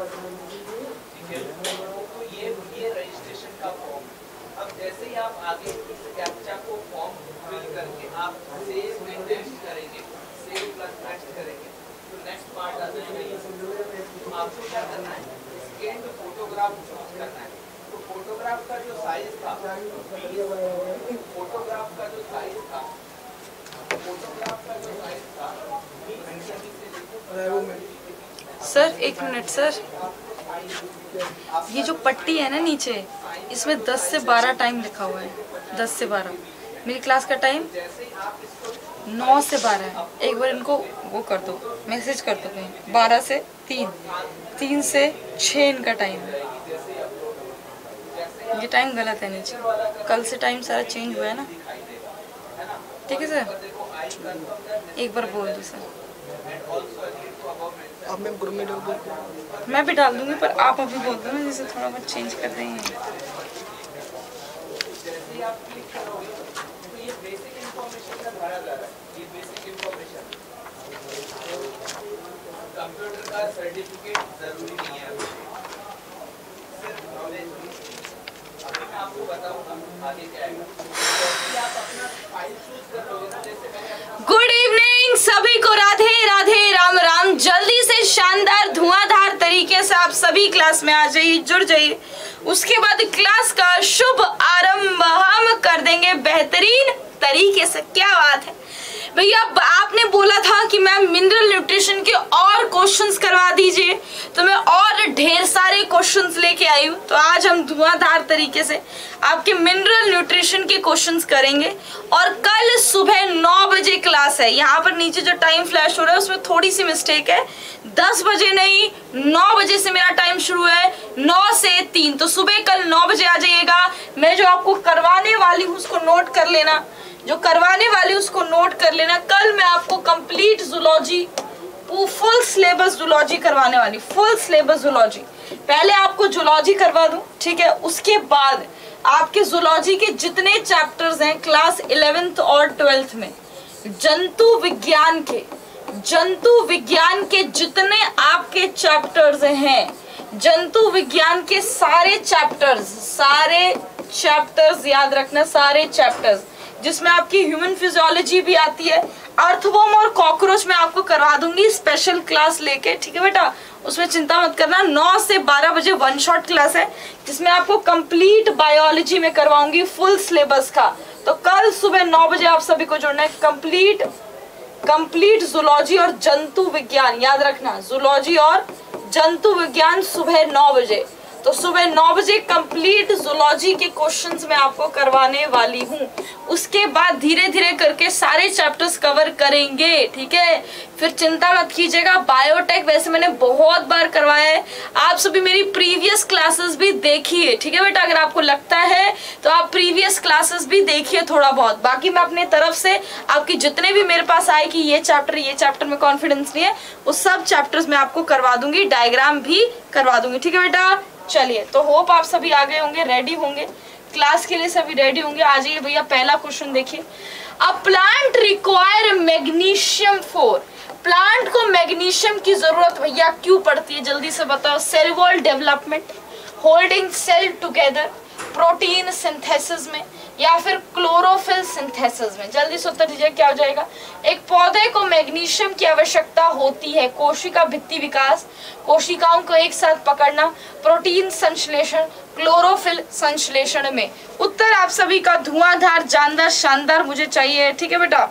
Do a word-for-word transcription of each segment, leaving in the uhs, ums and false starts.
ठीक है, तो ये ये रजिस्ट्रेशन का फॉर्म। अब जैसे ही आप आगे इस कैप्चा को फॉर्म फिल करके आप सेव में नेक्स्ट करेंगे, सेव प्लस नेक्स्ट करेंगे, तो नेक्स्ट पार्ट आ जाएगा। तो आपको क्या करना है, स्कैन फोटोग्राफ चूज करना है। तो फोटोग्राफ का जो साइज था, फोटोग्राफ का जो साइज था फोटोग्राफ का जो साइज था सर एक मिनट सर, ये जो पट्टी है ना नीचे, इसमें दस से बारह टाइम लिखा हुआ है। दस से बारह मेरी क्लास का टाइम नौ से बारह है। एक बार इनको वो कर दो, मैसेज कर दो कहीं। बारह से तीन, तीन से छः इनका टाइम है। ये टाइम गलत है नीचे, कल से टाइम सारा चेंज हुआ है ना। ठीक है सर, एक बार बोल दो सर। आप मैं ग्रुप में डाल मैं भी डाल दूंगी, पर आप अभी बोल दो ना, जैसे थोड़ा बहुत चेंज कर देंगे। जैसे आप क्लिक करोगे तो ये बेसिक इंफॉर्मेशन का भरा जा रहा है। ये बेसिक इंफॉर्मेशन, कंप्यूटर का सर्टिफिकेट जरूरी नहीं है, सिर्फ नॉलेज। अभी मैं आपको बताऊंगा आगे क्या आएगा। जैसे आप अपना फाइल चूज कर लोगे ना, जैसे मैंने गुड इवनिंग सभी को, राधे राधे, राम राम। जल्दी से शानदार धुआंधार तरीके से आप सभी क्लास में आ जाइए, जुड़ जाइए। उसके बाद क्लास का शुभ आरंभ हम कर देंगे बेहतरीन तरीके से। क्या बात है भैया, आपने बोला था कि मैम मिनरल न्यूट्रिशन के और क्वेश्चंस करवा दीजिए, तो मैं और ढेर सारे क्वेश्चंस लेके आई हूँ। तो आज हम धुआंधार तरीके से आपके मिनरल न्यूट्रिशन के क्वेश्चंस करेंगे। और कल सुबह नौ बजे क्लास है। यहाँ पर नीचे जो टाइम फ्लैश हो रहा है उसमें थोड़ी सी मिस्टेक है, दस बजे नहीं नौ बजे से मेरा टाइम शुरू है, नौ से तीन। तो सुबह कल नौ बजे आ जाइएगा। मैं जो आपको करवाने वाली हूँ उसको नोट कर लेना, जो करवाने वाली उसको नोट कर लेना। कल मैं आपको complete zoology, full syllabus zoology करवाने वाली, फुल सिलेबस जूलॉजी। पहले आपको जूलॉजी करवा दूं, ठीक है, उसके बाद आपके जूलॉजी के जितने चैप्टर्स हैं क्लास इलेवेंथ और ट्वेल्थ में, जंतु विज्ञान के जंतु विज्ञान के जितने आपके चैप्टर्स हैं, जंतु विज्ञान के सारे चैप्टर्स, सारे चैप्टर्स याद रखना, सारे चैप्टर्स जिसमें आपकी ह्यूमन फिजियोलॉजी भी आती है, अर्थवॉर्म और कॉकरोच में आपको करवा दूंगी स्पेशल क्लास लेके। ठीक है बेटा, उसमें चिंता मत करना। नौ से बारह बजे वन शॉट क्लास है जिसमें आपको कंप्लीट बायोलॉजी में करवाऊंगी फुल सिलेबस का। तो कल सुबह नौ बजे आप सभी को जुड़ना है। कंप्लीट कंप्लीट जूलॉजी और जंतु विज्ञान याद रखना, जूलॉजी और जंतु विज्ञान सुबह नौ बजे। तो सुबह नौ बजे कंप्लीट जूलॉजी के क्वेश्चंस मैं आपको करवाने वाली हूँ। उसके बाद धीरे धीरे करके सारे चैप्टर्स कवर करेंगे। ठीक है, फिर चिंता मत कीजिएगा। बायोटेक वैसे मैंने बहुत बार करवाया है, आप सभी मेरी प्रीवियस क्लासेस भी देखिए। ठीक है बेटा, अगर आपको लगता है तो आप प्रीवियस क्लासेस भी देखिए थोड़ा बहुत। बाकी मैं अपने तरफ से आपकी जितने भी मेरे पास आए कि ये चैप्टर ये चैप्टर में कॉन्फिडेंस नहीं है, वो सब चैप्टर्स मैं आपको करवा दूंगी, डायग्राम भी करवा दूंगी। ठीक है बेटा, चलिए। तो होप आप सभी आ गए होंगे, रेडी होंगे क्लास के लिए, सभी रेडी होंगे। आ जाइए भैया, पहला क्वेश्चन देखिए। A plant require magnesium for, plant को मैग्नीशियम की जरूरत भैया क्यों पड़ती है, जल्दी से बताओ। Cell wall development, holding cell together, protein synthesis में, या फिर क्लोरोफिल सिंथेसिस में। जल्दी से उत्तर दीजिए, क्या हो जाएगा। एक पौधे को मैग्नीशियम की आवश्यकता होती है कोशिका भित्ति विकास, कोशिकाओं को एक साथ पकड़ना, प्रोटीन संश्लेषण, क्लोरोफिल संश्लेषण में। उत्तर आप सभी का धुआंधार, जानदार, शानदार मुझे चाहिए। ठीक है बेटा,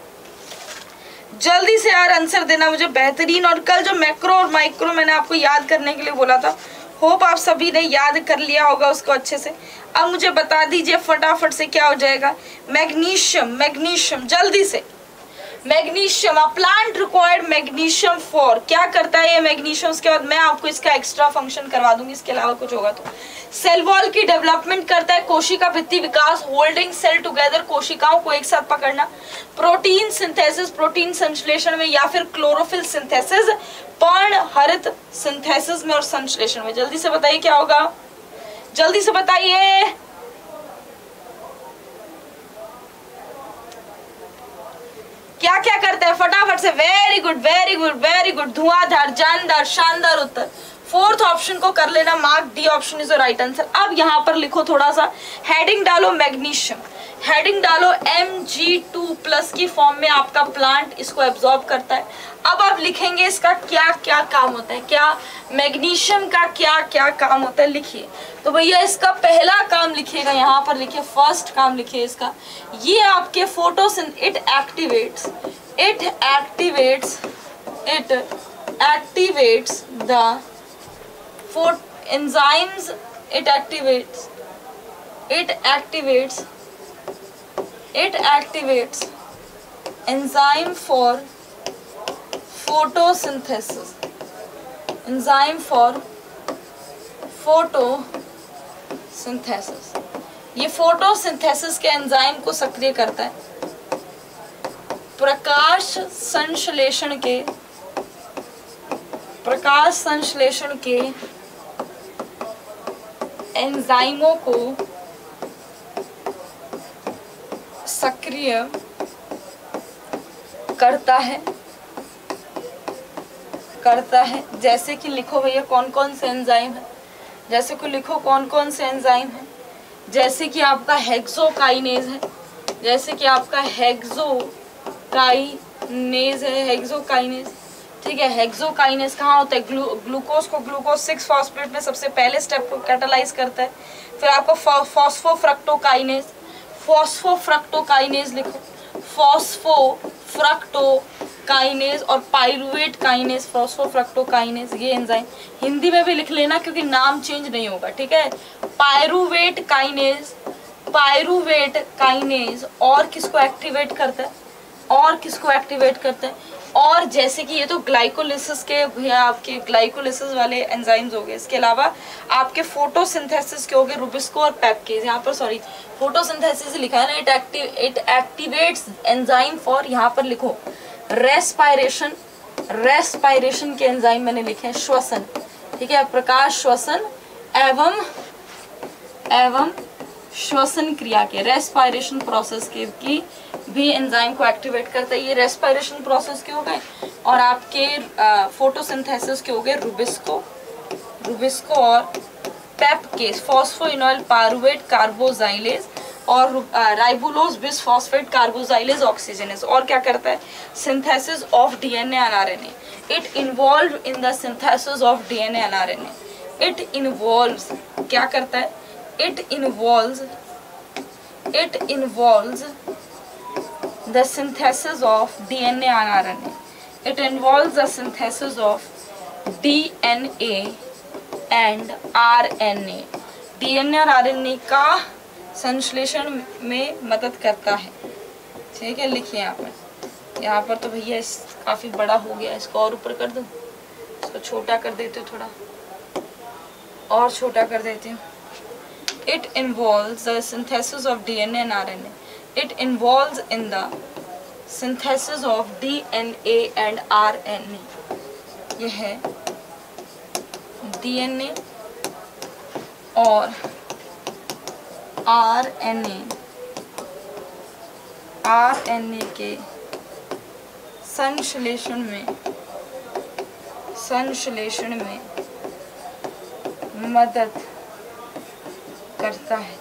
जल्दी से यार आंसर देना मुझे बेहतरीन। और कल जो मैक्रो और माइक्रो मैंने आपको याद करने के लिए बोला था, होप आप सभी ने याद कर लिया होगा उसको अच्छे से। अब मुझे बता दीजिए फटाफट से क्या हो जाएगा। मैग्नीशियम, मैग्नीशियम जल्दी से। Magnesium, a plant required magnesium for, क्या करता है ये मैग्नीशियम। उसके बाद मैं आपको इसका एक्स्ट्रा फंक्शन करवा दूंगी, इसके अलावा कुछ होगा तो। सेल वॉल की डेवलपमेंट करता है, कोशिका भित्ति विकास, होल्डिंग सेल टुगेदर, कोशिकाओं को एक साथ पकड़ना, प्रोटीन सिंथेसिस, प्रोटीन संश्लेषण में, या फिर क्लोरोफिल सिंथेसिस, पर्ण हरित सिंथेसिस में और संश्लेषण में। जल्दी से बताइए क्या होगा, जल्दी से बताइए। क्या क्या करते हैं फटाफट से। Very good, very good, very good, धुआंधार, जानदार, शानदार उत्तर। फोर्थ ऑप्शन को कर लेना mark, D option is the right answer. अब यहाँ पर लिखो थोड़ा सा, हेडिंग डालो मैग्नीशियम, हेडिंग डालो एम जी टू प्लस की फॉर्म में आपका प्लांट इसको एब्जॉर्ब करता है। अब आप लिखेंगे इसका क्या क्या काम होता है, क्या मैग्नीशियम का क्या क्या काम होता है लिखिए। तो भैया इसका पहला काम लिखिएगा, यहाँ पर लिखिए फर्स्ट काम लिखिए इसका, ये आपके फोटोसिन it activates it activates it activates the four enzymes it activates it activates it activates enzyme for photosynthesis enzyme for photosynthesis ये फोटोसिंथेसिस के एंजाइम को सक्रिय करता है। प्रकाश संश्लेषण के प्रकाश संश्लेषण के एंजाइमों को सक्रिय करता है करता है जैसे कि लिखो भैया कौन कौन से एंजाइम है, जैसे कि लिखो कौन कौन से एंजाइम है, जैसे कि आपका हेक्सोकाइनेज है, जैसे कि आपका हेक्सोकाइनेज है हेक्सोकाइनेज ठीक है। हेक्सोकाइनेज कहाँ होता है, ग्लू ग्लूकोज को ग्लूकोज सिक्स फॉस्फेट में सबसे पहले स्टेप को कैटालाइज करता है। फिर आपको फॉस्फोफ्रक्टोकाइनेज फॉस्फोफ्रक्टोकाइनेज लिखो, फॉस्फोफ्रक्टोकाइनेज और पाइरुवेट काइनेज फॉस्फोफ्रक्टोकाइनेज ये एंजाइम हिंदी में भी लिख लेना क्योंकि नाम चेंज नहीं होगा ठीक है। पाइरुवेट काइनेज पाइरुवेट काइनेज और किसको एक्टिवेट करता है और किसको एक्टिवेट करता है और जैसे कि ये तो ग्लाइकोलिसिस के भैया आपके ग्लाइकोलिसिस वाले एंजाइम्स हो गए। इसके अलावा आपके फोटोसिंथेसिस के हो गए रुबिस्को और पेप्केज। यहाँ पर सॉरी फोटोसिंथेसिस लिखा है ना, it active it activates enzyme for, यहाँ पर लिखो रेस्पायरेशन रेस्पायरेशन के एंजाइम मैंने लिखे हैं, श्वसन ठीक है, प्रकाश श्वसन एवं एवं श्वसन क्रिया के रेस्पायरेशन प्रोसेस के की भी एंजाइम को एक्टिवेट करता है। ये रेस्पायरेशन प्रोसेस के हो गए और आपके फोटोसिंथेसिस के हो गए रुबिस्को रुबिस्को और पेप्केज फॉस्फोइनोल पारुवेट कार्बोजाइलेज और राइबोलोज बिसफॉस्फेट कार्बोजाइलेज ऑक्सीजनेज। और क्या करता है, synthesis of DNA and RNA. It involve in the synthesis of DNA and RNA. It involves क्या करता है, it involves it involves the synthesis of D N A and R N A. It involves the synthesis of D N A and R N A. D N A और R N A का संश्लेषण में मदद करता है ठीक है। लिखिए यहाँ पर, यहाँ पर तो भैया इस काफ़ी बड़ा हो गया, इसको और ऊपर कर दूँ, इसको छोटा कर देते हो, थोड़ा और छोटा कर देती हूँ। It involves the synthesis of D N A and R N A. It involves in the synthesis of D N A and R N A. यह है D N A और R N A R N A के संश्लेषण में संश्लेषण में मदद करता है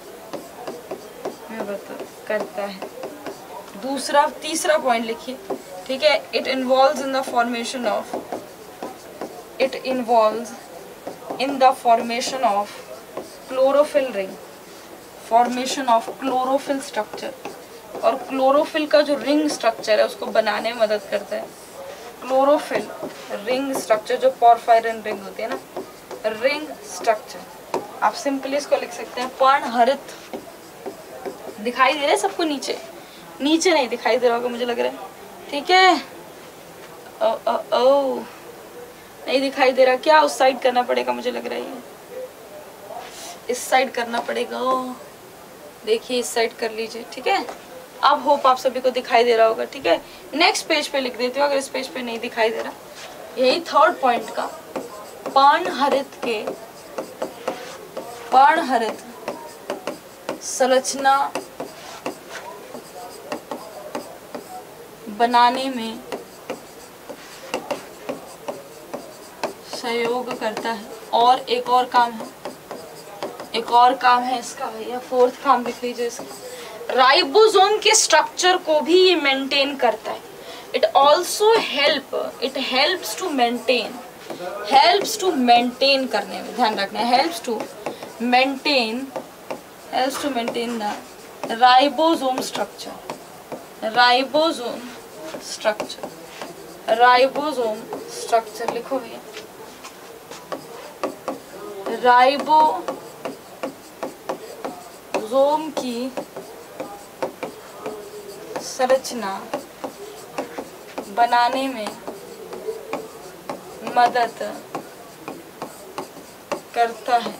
करता है दूसरा तीसरा पॉइंट लिखिए ठीक है। It involves in the formation of it involves in the formation of chlorophyll ring formation of chlorophyll structure. और क्लोरोफिल का जो रिंग स्ट्रक्चर है उसको बनाने में मदद करता है। क्लोरोफिल रिंग स्ट्रक्चर जो पोरफायरिन रिंग होती है ना, रिंग स्ट्रक्चर आप सिंपली इसको लिख सकते हैं पर्णहरित। दिखाई दे रहा है सबको, नीचे नीचे नहीं दिखाई दे रहा होगा मुझे लग रहा है ठीक है। ओ ओ ओ नहीं दिखाई दे रहा, क्या उस साइड करना पड़ेगा मुझे लग रहा है, ये इस साइड करना पड़ेगा। देखिए इस साइड कर लीजिए ठीक है। अब होप आप सभी को दिखाई दे रहा होगा ठीक है। नेक्स्ट पेज पे लिख देती हूँ अगर इस पेज पे नहीं दिखाई दे रहा। यही थर्ड पॉइंट का पर्णहरित के पर्णहरित संरचना बनाने में सहयोग करता है। और एक और काम है, एक और काम है इसका भैया, फोर्थ काम लिख लीजिए इसका, राइबोसोम के स्ट्रक्चर को भी ये मेंटेन करता है। It also help it helps to maintain helps to maintain करने में ध्यान रखना है, helps to maintain helps to maintain the ribosome structure ribosome structure ribosome structure लिखो भैया, राइबोसोम की संरचना बनाने में मदद करता है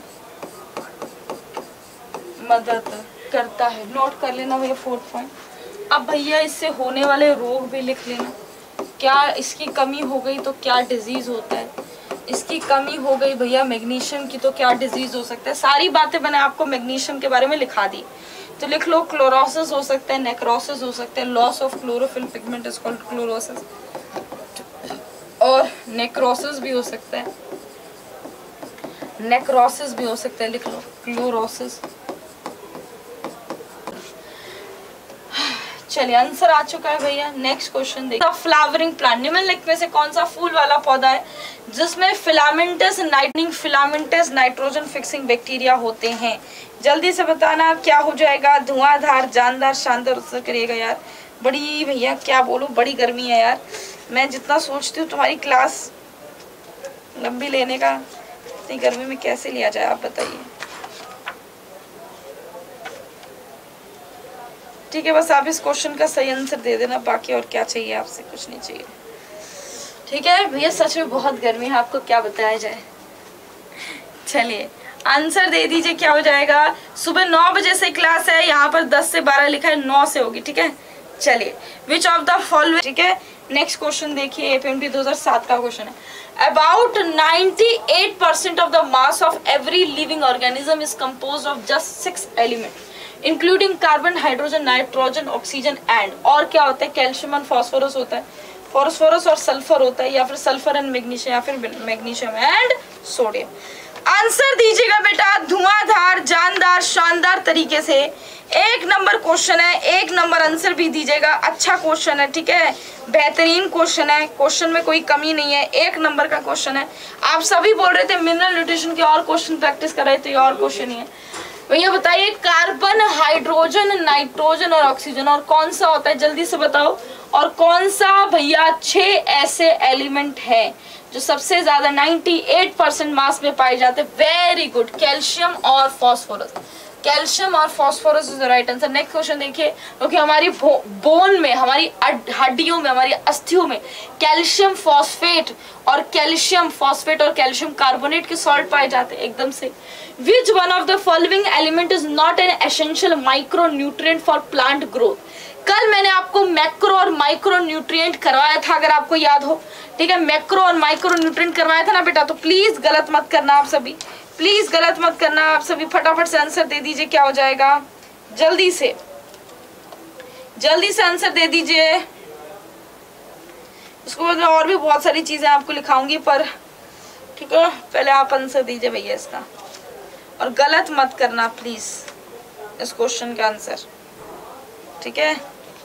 मदद करता है नोट कर लेना भैया फोर्थ पॉइंट। अब भैया इससे होने वाले रोग भी लिख लेना, क्या इसकी कमी हो गई तो क्या डिजीज होता है, इसकी कमी हो गई भैया मैग्नीशियम की तो क्या डिजीज हो सकता है। सारी बातें मैंने आपको मैग्नीशियम के बारे में लिखा दी, तो लिख लो क्लोरोसिस हो सकता है, नेक्रोसिस हो सकता है, loss of chlorophyll pigment is called chlorosis, और नेक्रोसिस भी हो सकता है, नेक्रोसिस भी हो सकता है, लिख लो क्लोरोसिस। चलिए आंसर आ चुका है भैया। नेक्स्ट क्वेश्चन देखिए, फ्लावरिंग प्लांट निम्नलिखित में से कौन सा फूल वाला पौधा है जिसमें filamentous nitrogen filamentous nitrogen fixing bacteria होते हैं। जल्दी से बताना क्या हो जाएगा, धुआंधार, जानदार, शानदार उत्तर करिएगा यार। बड़ी भैया क्या बोलूं, बड़ी गर्मी है यार, मैं जितना सोचती हूँ तुम्हारी क्लास लंबी लेने का, इतनी गर्मी में कैसे लिया जाए आप बताइए। ठीक है, बस आप इस क्वेश्चन का सही आंसर दे देना, बाकी और क्या चाहिए आपसे, कुछ नहीं चाहिए। ठीक है भैया, सच में बहुत गर्मी है, आपको क्या बताया जाए। चलिए आंसर दे दीजिए, क्या हो जाएगा। सुबह नौ बजे से क्लास है, यहाँ पर दस से बारह लिखा है, नौ से होगी। ठीक है, चलिए विच ऑफ द फॉलोइंग। ठीक है, नेक्स्ट क्वेश्चन देखिए, एपीएमटी दो हज़ार सात का क्वेश्चन है। अबाउट अट्ठानवे percent of the mass of every living organism is composed of just six element including carbon, hydrogen, nitrogen, oxygen and, और क्या होता है, कैल्शियम एंड फास्फोरस होता है, फास्फोरस और सल्फर होता है, या फिर सल्फर एंड मैग्नीशियम, या फिर मैग्नीशियम एंड सोडियम। आंसर दीजिएगा बेटा धुआंधार, जानदार, शानदार तरीके से। एक नंबर क्वेश्चन है, एक नंबर आंसर भी दीजिएगा। अच्छा क्वेश्चन है, ठीक है, बेहतरीन क्वेश्चन है, क्वेश्चन में कोई कमी नहीं है, एक नंबर का क्वेश्चन है। आप सभी बोल रहे थे मिनरल न्यूट्रिशन के और क्वेश्चन प्रैक्टिस कर रहे थे, ये और क्वेश्चन ही है। भैया बताइए, कार्बन, हाइड्रोजन, नाइट्रोजन और ऑक्सीजन, और कौन सा होता है, जल्दी से बताओ। और कौन सा भैया छह ऐसे एलिमेंट है जो सबसे ज्यादा अट्ठानवे परसेंट मास में पाए जाते हैं। वेरी गुड, कैल्शियम और फास्फोरस, कैल्शियम और phosphorus is the right answer. Next question देखिए, क्योंकि हमारी बोन में, हमारी हड्डियों में, हमारी अस्थियों में कैल्शियम फॉस्फेट और कैल्शियम फॉस्फेट और कैल्शियम कार्बोनेट के सॉल्ट पाए जाते हैं एकदम से। Which one of the following element is not an essential micro nutrient for plant growth. कल मैंने आपको मैक्रो और माइक्रो न्यूट्रिएंट करवाया था, अगर आपको याद हो। ठीक है, मैक्रो और माइक्रो न्यूट्रिएंट करवाया था ना बेटा, तो प्लीज गलत मत करना आप सभी, प्लीज गलत मत करना आप सभी। फटाफट से आंसर दे दीजिए, क्या हो जाएगा, जल्दी से जल्दी से आंसर दे दीजिए। उसके बाद मैं और भी बहुत सारी चीजें आपको लिखाऊंगी, पर ठीक है पहले आप आंसर दीजिए भैया इसका, और गलत मत करना प्लीज इस क्वेश्चन का आंसर। ठीक है,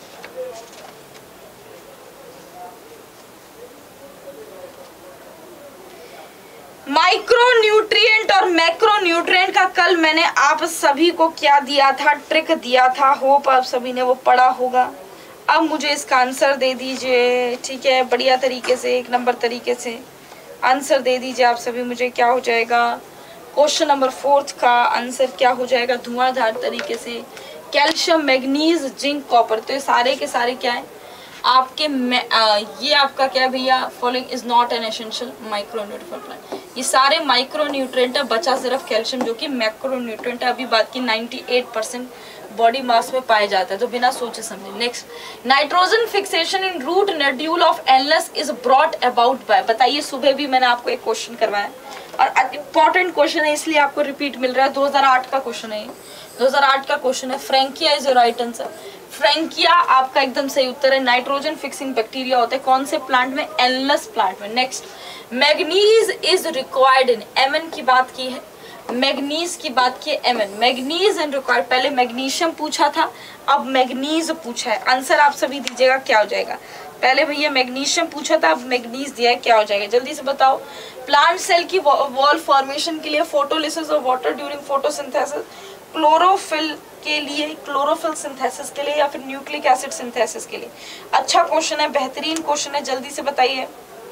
माइक्रो न्यूट्रिएंट और मैक्रो न्यूट्रिएंट का कल मैंने आप सभी को क्या दिया था, ट्रिक दिया था, होप आप सभी ने वो पढ़ा होगा। अब मुझे इसका आंसर दे दीजिए। ठीक है, बढ़िया तरीके से, एक नंबर तरीके से आंसर दे दीजिए आप सभी मुझे। क्या हो जाएगा, क्वेश्चन नंबर फोर्थ का आंसर क्या हो जाएगा, धुआंधार तरीके से, कैल्शियम, मैग्नीज, जिंक, कॉपर। तो ये सारे के सारे क्या है आपके, आ, ये आपका क्या भैया, following is not an essential micro nutrient plant. ये सारे माइक्रो न्यूट्रिएंट है, बचा सिर्फ कैल्शियम जो कि मैक्रो न्यूट्रिएंट है। अभी बात की अट्ठानवे परसेंट बॉडी मास में पाया जाता है, तो बिना सोचे समझे। Next, nitrogen fixation in root nodule of एनलस इज ब्रॉट अबाउट बाय। बताइए, सुबह भी मैंने आपको एक क्वेश्चन करवाया और इंपॉर्टेंट क्वेश्चन है इसलिए आपको रिपीट मिल रहा है। दो हज़ार आठ का क्वेश्चन है, दो हज़ार आठ का क्वेश्चन है। Frankia is right answer. Frankia आपका एकदम सही उत्तर है। नाइट्रोजन फिक्सिंग बैक्टीरिया होते हैं कौन से प्लांट में? एल्नस प्लांट में। Next, manganese is required in, एमन की बात की है, मैग्नीज की बात की है, एमन मैग्नीज इन रिक्वायर्ड। पहले मैग्नीशियम पूछा था, अब मैग्नीज पूछा है। आंसर आप सभी दीजिएगा क्या हो जाएगा। पहले भैया मैग्नीशियम पूछा था, अब मैग्नीज दिया है, क्या हो जाएगा जल्दी से बताओ। प्लांट सेल की वॉल फॉर्मेशन के लिए photolysis of water during photosynthesis, chlorophyll के लिए, क्लोरोफिल सिंथेसिस के लिए, या फिर न्यूक्लिक एसिड सिंथेसिस के लिए। अच्छा क्वेश्चन है, बेहतरीन क्वेश्चन है, जल्दी से बताइए।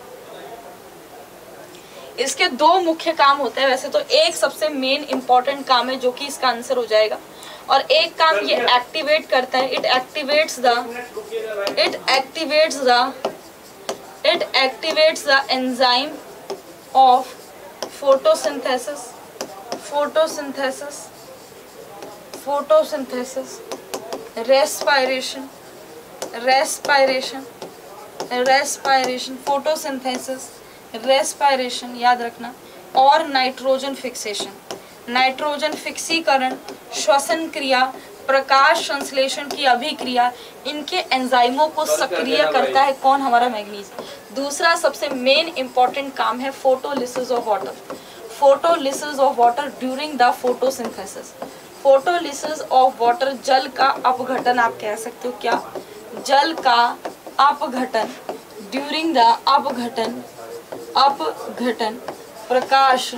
इसके दो मुख्य काम होते हैं वैसे तो, एक सबसे मेन इंपॉर्टेंट काम है जो कि इसका आंसर हो जाएगा, और एक काम ये एक्टिवेट करता है, it activates the it activates the it activates the enzyme of photosynthesis photosynthesis photosynthesis respiration respiration respiration photosynthesis, respiration याद रखना, और नाइट्रोजन फिक्सेशन, नाइट्रोजन फिक्सीकरण, श्वसन क्रिया, प्रकाश संश्लेषण की अभिक्रिया, इनके एंजाइमों को सक्रिय करता है कौन? हमारा मैग्नीज। दूसरा सबसे मेन इंपॉर्टेंट काम है photolysis of water, photolysis of water during the photosynthesis. Photolysis of water, जल का अपघटन आप कह सकते हो, क्या? जल का अपघटन, ड्यूरिंग द अपघटन अपघटन प्रकाश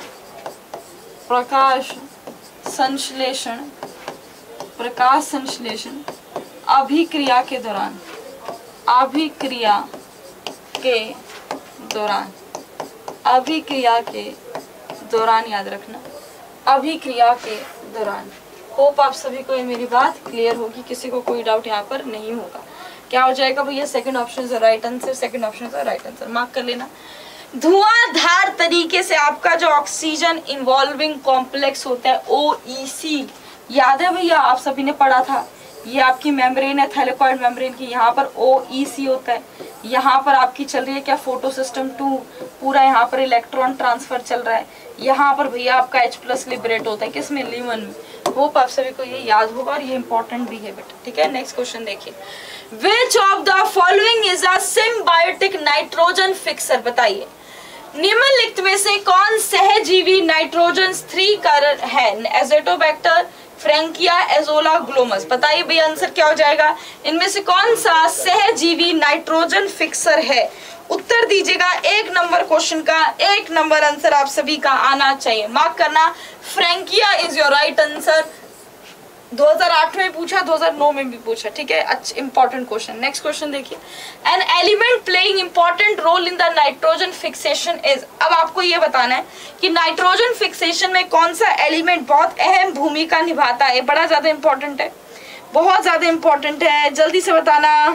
प्रकाश संश्लेषण प्रकाश संश्लेषण अभिक्रिया के दौरान अभिक्रिया के दौरान अभिक्रिया के दौरान याद रखना, अभिक्रिया के दौरान। होप आप सभी को ये मेरी बात क्लियर होगी, किसी को कोई डाउट यहाँ पर नहीं होगा। क्या हो जाएगा भैया? Second option is right answer, second option is right answer, mark कर लेना। धुआंधार तरीके से आपका जो ऑक्सीजन इन्वॉल्विंग कॉम्प्लेक्स होता है ओ ई सी, याद है भैया आप सभी ने पढ़ा था, ये आपकी मेम्ब्रेन है थैलेकॉइड मेम्ब्रेन की, यहाँ पर ओ ई सी होता है, यहाँ पर आपकी चल रही है क्या? फोटो सिस्टम टू, पूरा यहाँ पर इलेक्ट्रॉन ट्रांसफर चल रहा है, यहाँ पर भैया आपका H प्लस लिबरेट होता है किसमें? लीमन में। होप आप सभी को ये याद होगा और ये इंपॉर्टेंट भी है बेटा, ठीक है। नेक्स्ट क्वेश्चन देखिए, which of the following is a symbiotic nitrogen fixer, बताइए निम्नलिखित में से कौन सहजीवी नाइट्रोजन स्थिरीकरण है? Azotobacter, Frankia, Azolla, Glomus. बताइए भैया आंसर क्या हो जाएगा? इनमें से कौन सा सहजीवी नाइट्रोजन फिक्सर है? उत्तर दीजिएगा एक नंबर क्वेश्चन का, एक नंबर आंसर आप सभी का आना चाहिए, मार्क करना। Frankia is your right answer. दो हज़ार आठ में पूछा, दो हज़ार नौ में भी पूछा, ठीक है, अच्छा इंपॉर्टेंट क्वेश्चन। नेक्स्ट क्वेश्चन देखिए, an element playing important role in the nitrogen fixation is. अब आपको ये बताना है कि नाइट्रोजन फिक्सेशन में कौन सा एलिमेंट बहुत अहम भूमिका निभाता है, बड़ा ज्यादा इंपॉर्टेंट है, बहुत ज्यादा इंपॉर्टेंट है, जल्दी से बताना,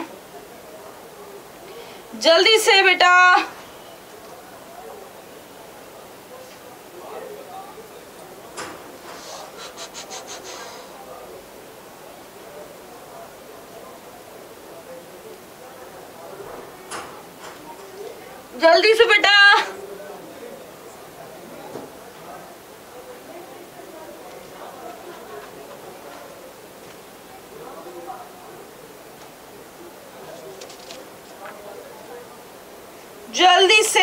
जल्दी से बेटा। जल्दी से बेटा, जल्दी से।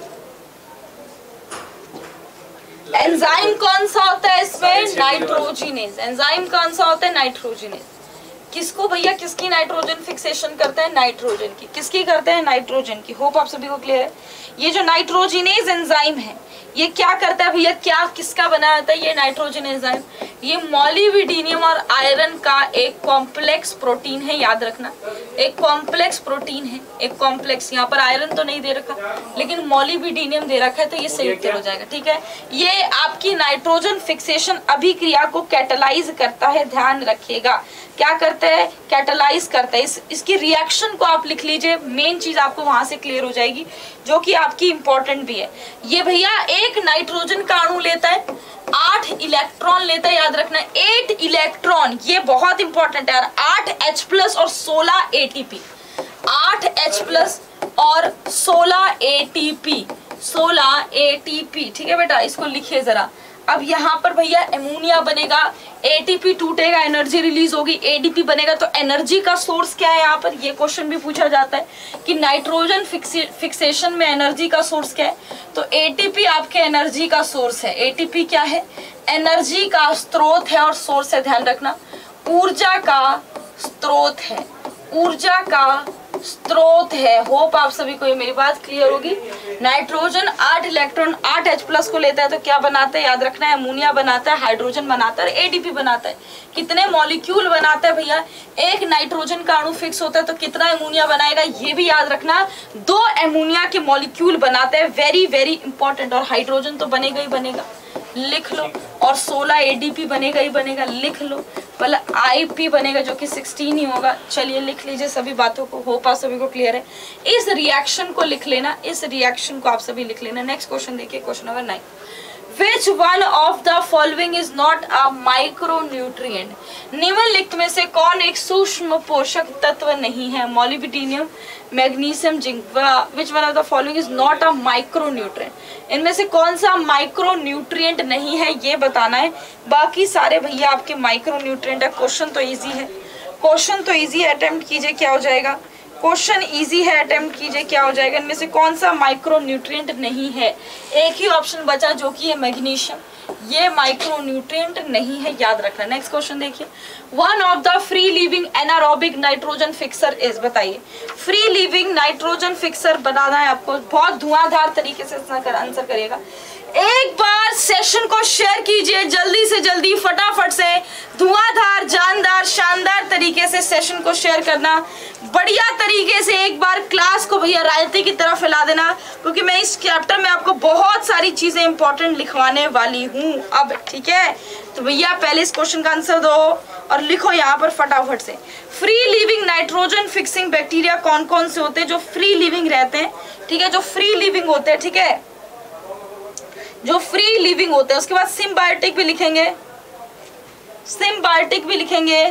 एंजाइम कौन सा होता है इसमें? नाइट्रोजिनेज। एंजाइम कौन सा होता है? नाइट्रोजिनेज। किसको भैया, किसकी नाइट्रोजन फिक्सेशन करता है? नाइट्रोजन की। किसकी करते हैं? नाइट्रोजन की। होप आप सभी को क्लियर है। ये जो नाइट्रोजिनेज एंजाइम है ये क्या करता है भैया, क्या किसका बना होता है ये नाइट्रोजन एंजाइम? ये मॉलिब्डेनम और आयरन का एक कॉम्प्लेक्स प्रोटीन है, याद रखना, एक कॉम्प्लेक्स प्रोटीन है, एक कॉम्प्लेक्स। यहाँ पर आयरन तो नहीं दे रखा लेकिन मॉलिब्डेनम दे रखा है, तो ये सही उत्तर हो जाएगा, ठीक है। ये आपकी नाइट्रोजन फिक्सेशन अभिक्रिया को कैटलाइज करता है, ध्यान रखिएगा। क्या करता है? कैटलाइज करता है। इस, इसकी रिएक्शन को आप लिख लीजिए, मेन चीज आपको वहां से क्लियर हो जाएगी जो कि आपकी इंपॉर्टेंट भी है। ये भैया एक नाइट्रोजन का अणु लेता है, आठ इलेक्ट्रॉन लेता है, याद रखना, एट इलेक्ट्रॉन, ये बहुत इंपॉर्टेंट है यार। आठ H प्लस और सोलह A T P, आठ H प्लस और सोलह A T P, सोलह A T P, ठीक है बेटा, इसको लिखिए जरा। अब यहाँ पर भैया एमोनिया बनेगा, एटीपी टूटेगा, एनर्जी रिलीज होगी, एडीपी बनेगा, तो एनर्जी का सोर्स क्या है यहाँ पर, ये क्वेश्चन भी पूछा जाता है कि नाइट्रोजन फिक्सेशन में एनर्जी का सोर्स क्या है। तो एटीपी आपके एनर्जी का सोर्स है। एटीपी क्या है, एनर्जी का स्रोत है और सोर्स है, ध्यान रखना, ऊर्जा का स्रोत है, ऊर्जा का स्रोत है। होप आप सभी को ये मेरी बात क्लियर होगी। नाइट्रोजन आठ इलेक्ट्रॉन आठ H प्लस को लेता है तो क्या बनाता है, याद रखना है, अमोनिया बनाता है, हाइड्रोजन बनाता है, एडीपी बनाता है। कितने मॉलिक्यूल बनाता है भैया, एक नाइट्रोजन का अणु फिक्स होता है तो कितना अमोनिया बनाएगा, ये भी याद रखना, दो अमोनिया के मॉलिक्यूल बनाते हैं, वेरी वेरी इंपॉर्टेंट। और हाइड्रोजन तो बनेगा ही बनेगा, लिख लो। और सोलह एडीपी बनेगा ही बनेगा, लिख लो। मतलब आईपी बनेगा जो कि सोलह ही होगा। चलिए लिख लीजिए सभी बातों को, होप आप सभी को क्लियर है। इस रिएक्शन को लिख लेना, इस रिएक्शन को आप सभी लिख लेना। नेक्स्ट क्वेश्चन देखिए, question number nine. Which one of the following is not a micronutrient? निम्नलिखित में से कौन एक सूक्ष्म पोषक तत्व नहीं है, molybdenum, magnesium, zinc. Which one of the following is not a micronutrient? इनमें से कौन सा माइक्रोन्यूट्रिएंट नहीं है ये बताना है, बाकी सारे भैया आपके माइक्रोन्यूट्रिएंट है। क्वेश्चन तो इजी है, क्वेश्चन तो इजी है, अटेम्प्ट कीजिए क्या हो जाएगा, क्वेश्चन इजी है, अटेम्प्ट कीजिए क्या हो जाएगा। इनमें से कौन सा माइक्रोन्यूट्रिएंट नहीं है, एक ही ऑप्शन बचा जो कि है मैग्नीशियम, ये माइक्रोन्यूट्रिएंट नहीं है, याद रखना। नेक्स्ट क्वेश्चन देखिए, one of the free living anaerobic nitrogen fixer is, बताइए फ्री लिविंग नाइट्रोजन फिक्सर बनाना है आपको, बहुत धुआंधार तरीके से आंसर करिएगा। एक बार सेशन को शेयर कीजिए जल्दी से जल्दी, फटाफट से, धुआंधार, जानदार, शानदार तरीके से सेशन को शेयर करना, बढ़िया तरीके से एक बार क्लास को भैया रायते की तरफ फैला देना, क्योंकि मैं इस चैप्टर में आपको बहुत सारी चीजें इंपॉर्टेंट लिखवाने वाली हूँ अब, ठीक है। तो भैया पहले इस क्वेश्चन का आंसर दो और लिखो यहाँ पर फटाफट से। Free living nitrogen fixing bacteria कौन कौन से होते हैं, जो फ्री लिविंग रहते हैं, ठीक है, जो फ्री लिविंग होते हैं, ठीक है, जो फ्री लिविंग होते हैं। उसके बाद सिम्बायोटिक भी लिखेंगे, सिम्बायोटिक भी लिखेंगे,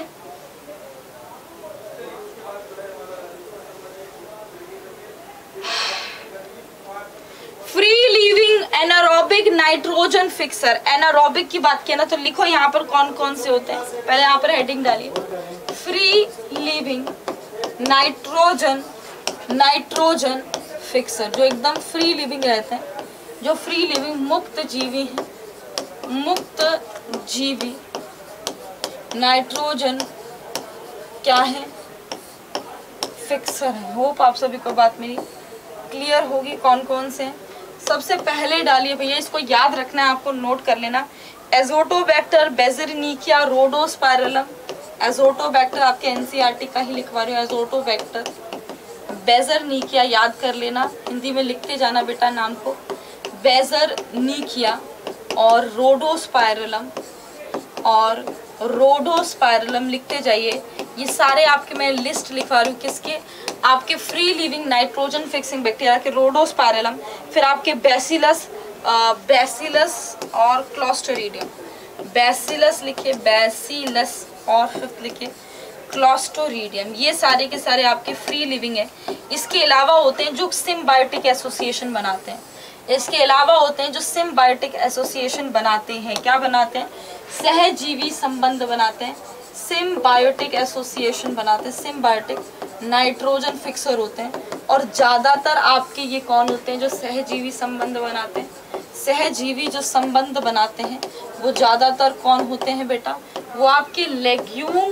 free living anaerobic nitrogen fixer. Anaerobic की बात किया ना तो लिखो यहाँ पर कौन कौन से होते हैं, पहले यहाँ पर हेडिंग डालिए, free living nitrogen nitrogen fixer, जो एकदम फ्री लिविंग रहते हैं, जो फ्री लिविंग मुक्त जीवी हैं, मुक्त जीवी नाइट्रोजन क्या है, फिक्सर है। होप आप सभी को बात मेरी क्लियर होगी, कौन कौन से हैं। सबसे पहले डालिए भैया, इसको याद रखना है, आपको नोट कर लेना, एजोटोबैक्टर, बेजरनिकिया, रोडोस्पाइरलम। एजोटोबैक्टर आपके एनसीईआरटी का ही लिखवा रही हूँ, एजोटोबैक्टर, बेजरनिकिया याद कर लेना, हिंदी में लिखते जाना बेटा नाम को, बेजरनिकिया और रोडोस्पाइरलम और रोडोस्पाइरलम लिखते जाइए। ये सारे आपके मैं लिस्ट लिखवा रही हूँ, किसके, आपके free living nitrogen fixing bacteria के, रोडोस्पाइरलम, फिर आपके बैसिलस, बैसिलस और क्लोस्ट्रीडियम, बैसिलस लिखिए, बैसिलस, और फिफ्थ लिखिए क्लोस्ट्रीडियम। ये सारे के सारे आपके फ्री लिविंग है। इसके अलावा होते हैं जो सिम्बायोटिक एसोसिएशन बनाते हैं, इसके अलावा होते हैं जो सिम्बायोटिक एसोसिएशन बनाते हैं, क्या बनाते हैं, सहजीवी संबंध बनाते हैं, सिम्बायोटिक एसोसिएशन बनाते हैं, सिम्बायोटिक नाइट्रोजन फिक्सर होते हैं। और ज़्यादातर आपके ये कौन होते हैं जो सहजीवी संबंध बनाते हैं, सहजीवी जो संबंध बनाते हैं वो ज़्यादातर कौन होते हैं बेटा, वो आपके लेग्यूम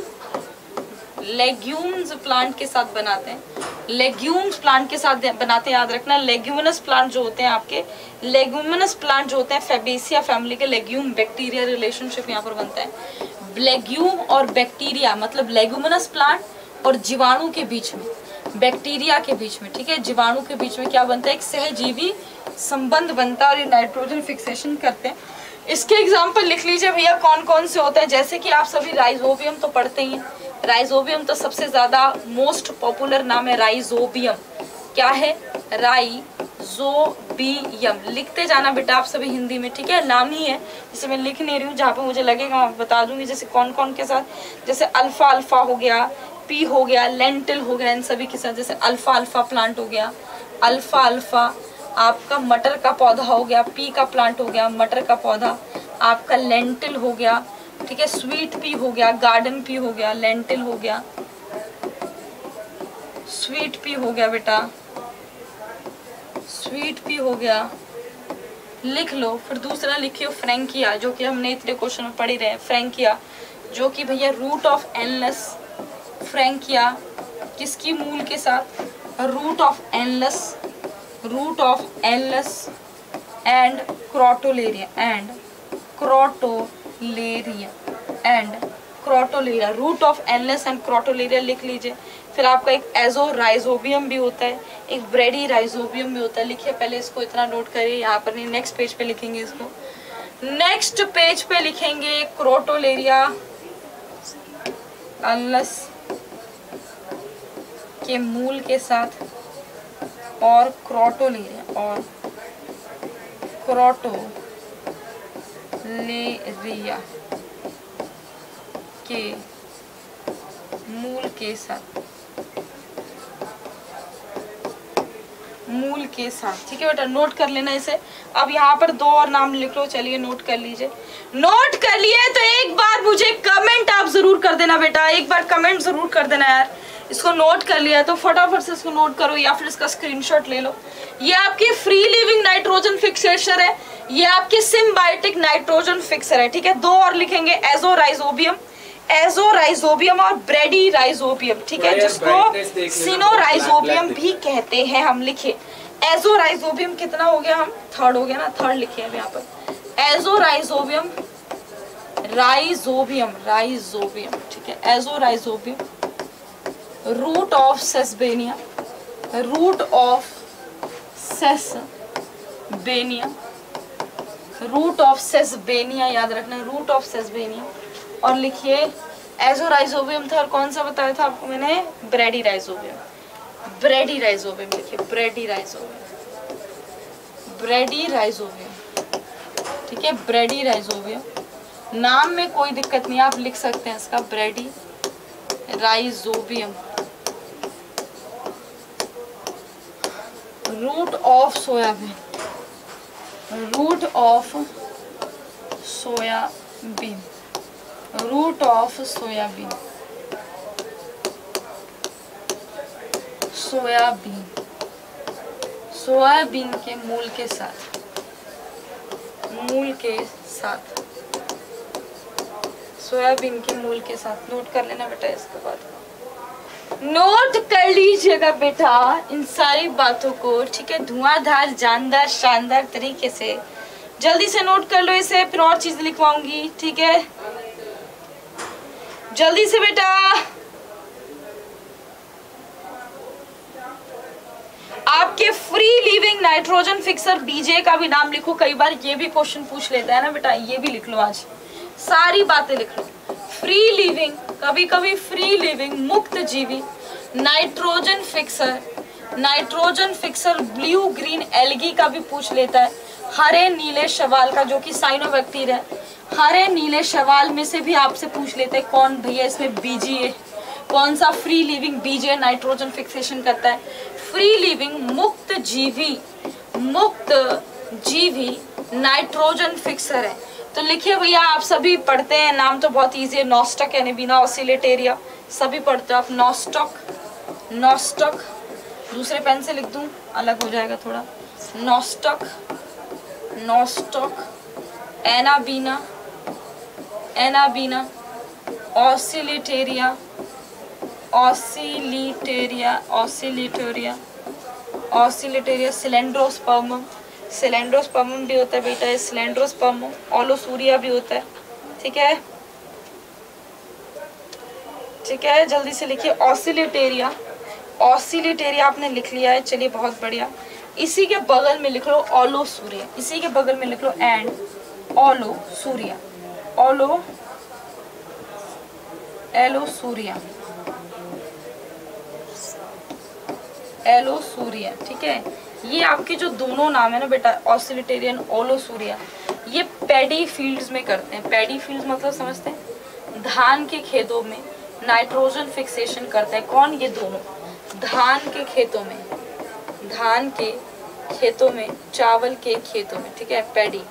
लेग्यूम्स प्लांट के साथ बनाते हैं, लेग्यूम्स प्लांट के साथ बनाते हैं, याद रखना। लेग्यूमिनस प्लांट जो होते हैं आपके, लेग्यूमिनस प्लांट जो होते हैं फैबेसिया फैमिली के, लेग्यूम बैक्टीरिया रिलेशनशिप यहाँ पर बनता है। लेग्यूम और बैक्टीरिया मतलब लेग्यूमिनस प्लांट और जीवाणु के बीच में, बैक्टीरिया के बीच में, ठीक है, जीवाणु के बीच में क्या बनता है, एक सहजीवी संबंध बनता है और ये नाइट्रोजन फिक्सेशन करते हैं। इसके एग्जाम्पल लिख लीजिए भैया कौन कौन से होते हैं, जैसे कि आप सभी राइजोबियम तो पढ़ते ही हैं, राइजोबियम तो सबसे ज्यादा मोस्ट पॉपुलर नाम है राइजोबियम, क्या है, राइजोबियम, लिखते जाना बेटा आप सभी हिंदी में, ठीक है, नाम ही है, जिसे मैं लिख नहीं रही हूँ, जहाँ पे मुझे लगेगा मैं बता दूंगी, जैसे कौन कौन के साथ, जैसे अल्फा अल्फा हो गया, पी हो गया, लेंटिल हो गया, इन सभी के साथ, जैसे अल्फा अल्फा प्लांट हो गया, अल्फा अल्फा आपका मटर का पौधा हो गया, पी का प्लांट हो गया, मटर का पौधा, आपका लेंटिल हो गया, ठीक है, स्वीट पी हो गया, गार्डन पी हो गया, लेंटिल हो गया, स्वीट पी हो गया बेटा, स्वीट पी हो गया, लिख लो। फिर दूसरा लिखियो फ्रैंकिया, जो कि हमने इतने क्वेश्चन में पढ़ ही रहे हैं, फ्रैंकिया जो कि भैया रूट ऑफ एनलेस, फ्रैंकिया किसकी मूल के साथ, root of endless, root of endless and क्रोटोलेरिया and क्रोटोलेरिया and क्रोटोलेरिया, root of endless and क्रोटोलेरिया लिख लीजिए। फिर आपका एक एजोराइजोबियम भी होता है, एक ब्रेडी राइजोबियम भी होता है। लिखिए पहले इसको, इतना नोट करिए, यहाँ पर नहीं, नेक्स्ट पेज पे लिखेंगे इसको। नेक्स्ट पेज पे लिखेंगे क्रोटोलेरिया एनलेस के मूल के साथ और क्रोटोलेरिया और क्रोटोलेरिया के मूल के साथ, मूल के साथ, ठीक है बेटा, नोट कर लेना इसे। अब यहाँ पर दो और नाम लिख लो, चलिए नोट कर लीजिए। नोट कर लिए तो एक बार मुझे कमेंट आप जरूर कर देना बेटा, एक बार कमेंट जरूर कर देना यार। इसको नोट कर लिया तो फटाफट से इसको नोट करो या फिर इसका स्क्रीनशॉट ले लो। ये आपकी फ्री लिविंग नाइट्रोजन फिक्सेशन है, ये आपकी सिम्बायोटिक नाइट्रोजन फिक्सर है, ठीक है। दो और लिखेंगे, एजोराइजोबियम, एजोराइजोबियम और ब्रेडी राइजोबियम, ठीक है, जिसको सिनोराइजोबियम भी कहते हैं हम। लिखे एजोराइजोबियम कितना हो गया, हम थर्ड हो गया ना, थर्ड लिखे अब यहाँ पर एजोराइजोबियम, राइजोबियम, राइजोबियम, ठीक है, Azorhizobium, root of Sesbania, root of Sesbania, root of Sesbania याद रखना, रूट ऑफ सेसबेनिया। और लिखिए एजोराइजोबियम था और कौन सा बताया था आपको मैंने, ब्रेडी राइजोबियम, ब्रेडी राइजोबियम लिखिए, ब्रेडी राइजोबियम, ब्रेडी राइजोबियम, ठीक है, ब्रेडी राइजोबियम। नाम में कोई दिक्कत नहीं, आप लिख सकते हैं इसका Bradyrhizobium. Root of soybean, root of soybean, root of soybean, soybean, soybean के मूल के साथ, मूल के साथ, सोयाबीन के मूल के साथ। नोट कर लेना बेटा, इसके बाद नोट कर लीजिएगा बेटा इन सारी बातों को, ठीक है, धुआंधार, जानदार, शानदार तरीके से। जल्दी से नोट कर लो इसे, फिर और चीज लिखवाऊंगी, ठीक है, जल्दी से बेटा। आपके फ्री लिविंग नाइट्रोजन फिक्सर बीजे का भी नाम लिखो, कई बार ये भी क्वेश्चन पूछ लेता है ना बेटा, ये भी लिख लो, आज सारी बातें लिख लो। फ्री लिविंग, कभी कभी फ्री लिविंग, मुक्त जीवी nitrogen fixer, nitrogen fixer blue green algae का भी पूछ लेता है, हरे नीले शैवाल का जो कि साइनोबैक्टीरिया है, हरे नीले शैवाल में से भी आपसे पूछ लेते हैं कौन भैया इसमें बीजी है, कौन सा फ्री लिविंग बीजे नाइट्रोजन फिक्सेशन करता है। फ्री लिविंग मुक्त जीवी, मुक्त जीवी नाइट्रोजन फिक्सर है। तो लिखिए भैया, आप सभी पढ़ते हैं, नाम तो बहुत इजी है, नॉस्टक एनेबिना ऑसिलेटेरिया, सभी पढ़ते हो आप, नॉस्टक, नॉस्टक, दूसरे पेन से लिख दूं अलग हो जाएगा थोड़ा, नॉस्टक, नॉस्टक, एनाबीना, एनाबीना, ऑसिलेटेरिया, ऑसिलेटेरिया, ऑसिलेटेरिया, ऑसिलेटेरिया, सिलेंड्रोस्पर्मम, सिलेंड्रोस्पर्मम भी होता है बेटा, सिलेंड्रोस्पर्मम, ओलोसूरिया भी होता है, ठीक है, ठीक है, जल्दी से लिखिए ऑसिलेटेरिया, ऑसिलेटेरिया आपने लिख लिया है, चलिए बहुत बढ़िया। इसी के बगल में लिख लो ओलोसूरिया, इसी के बगल में लिख लो एंड ओलोसूरिया, ओलो एलोसूरिया, एलोसूरिया, ठीक है। ये आपके जो दोनों नाम है ना बेटा, ऑसिलेटेरियन, ओलोसूरिया, ये पैडी फील्ड्स में करते हैं। पैडी फील्ड्स मतलब समझते हैं, धान के खेतों में नाइट्रोजन फिक्सेशन करते हैं। कौन? ये दोनों, धान के खेतों में, धान के खेतों में, चावल के खेतों में, ठीक है, पैडी,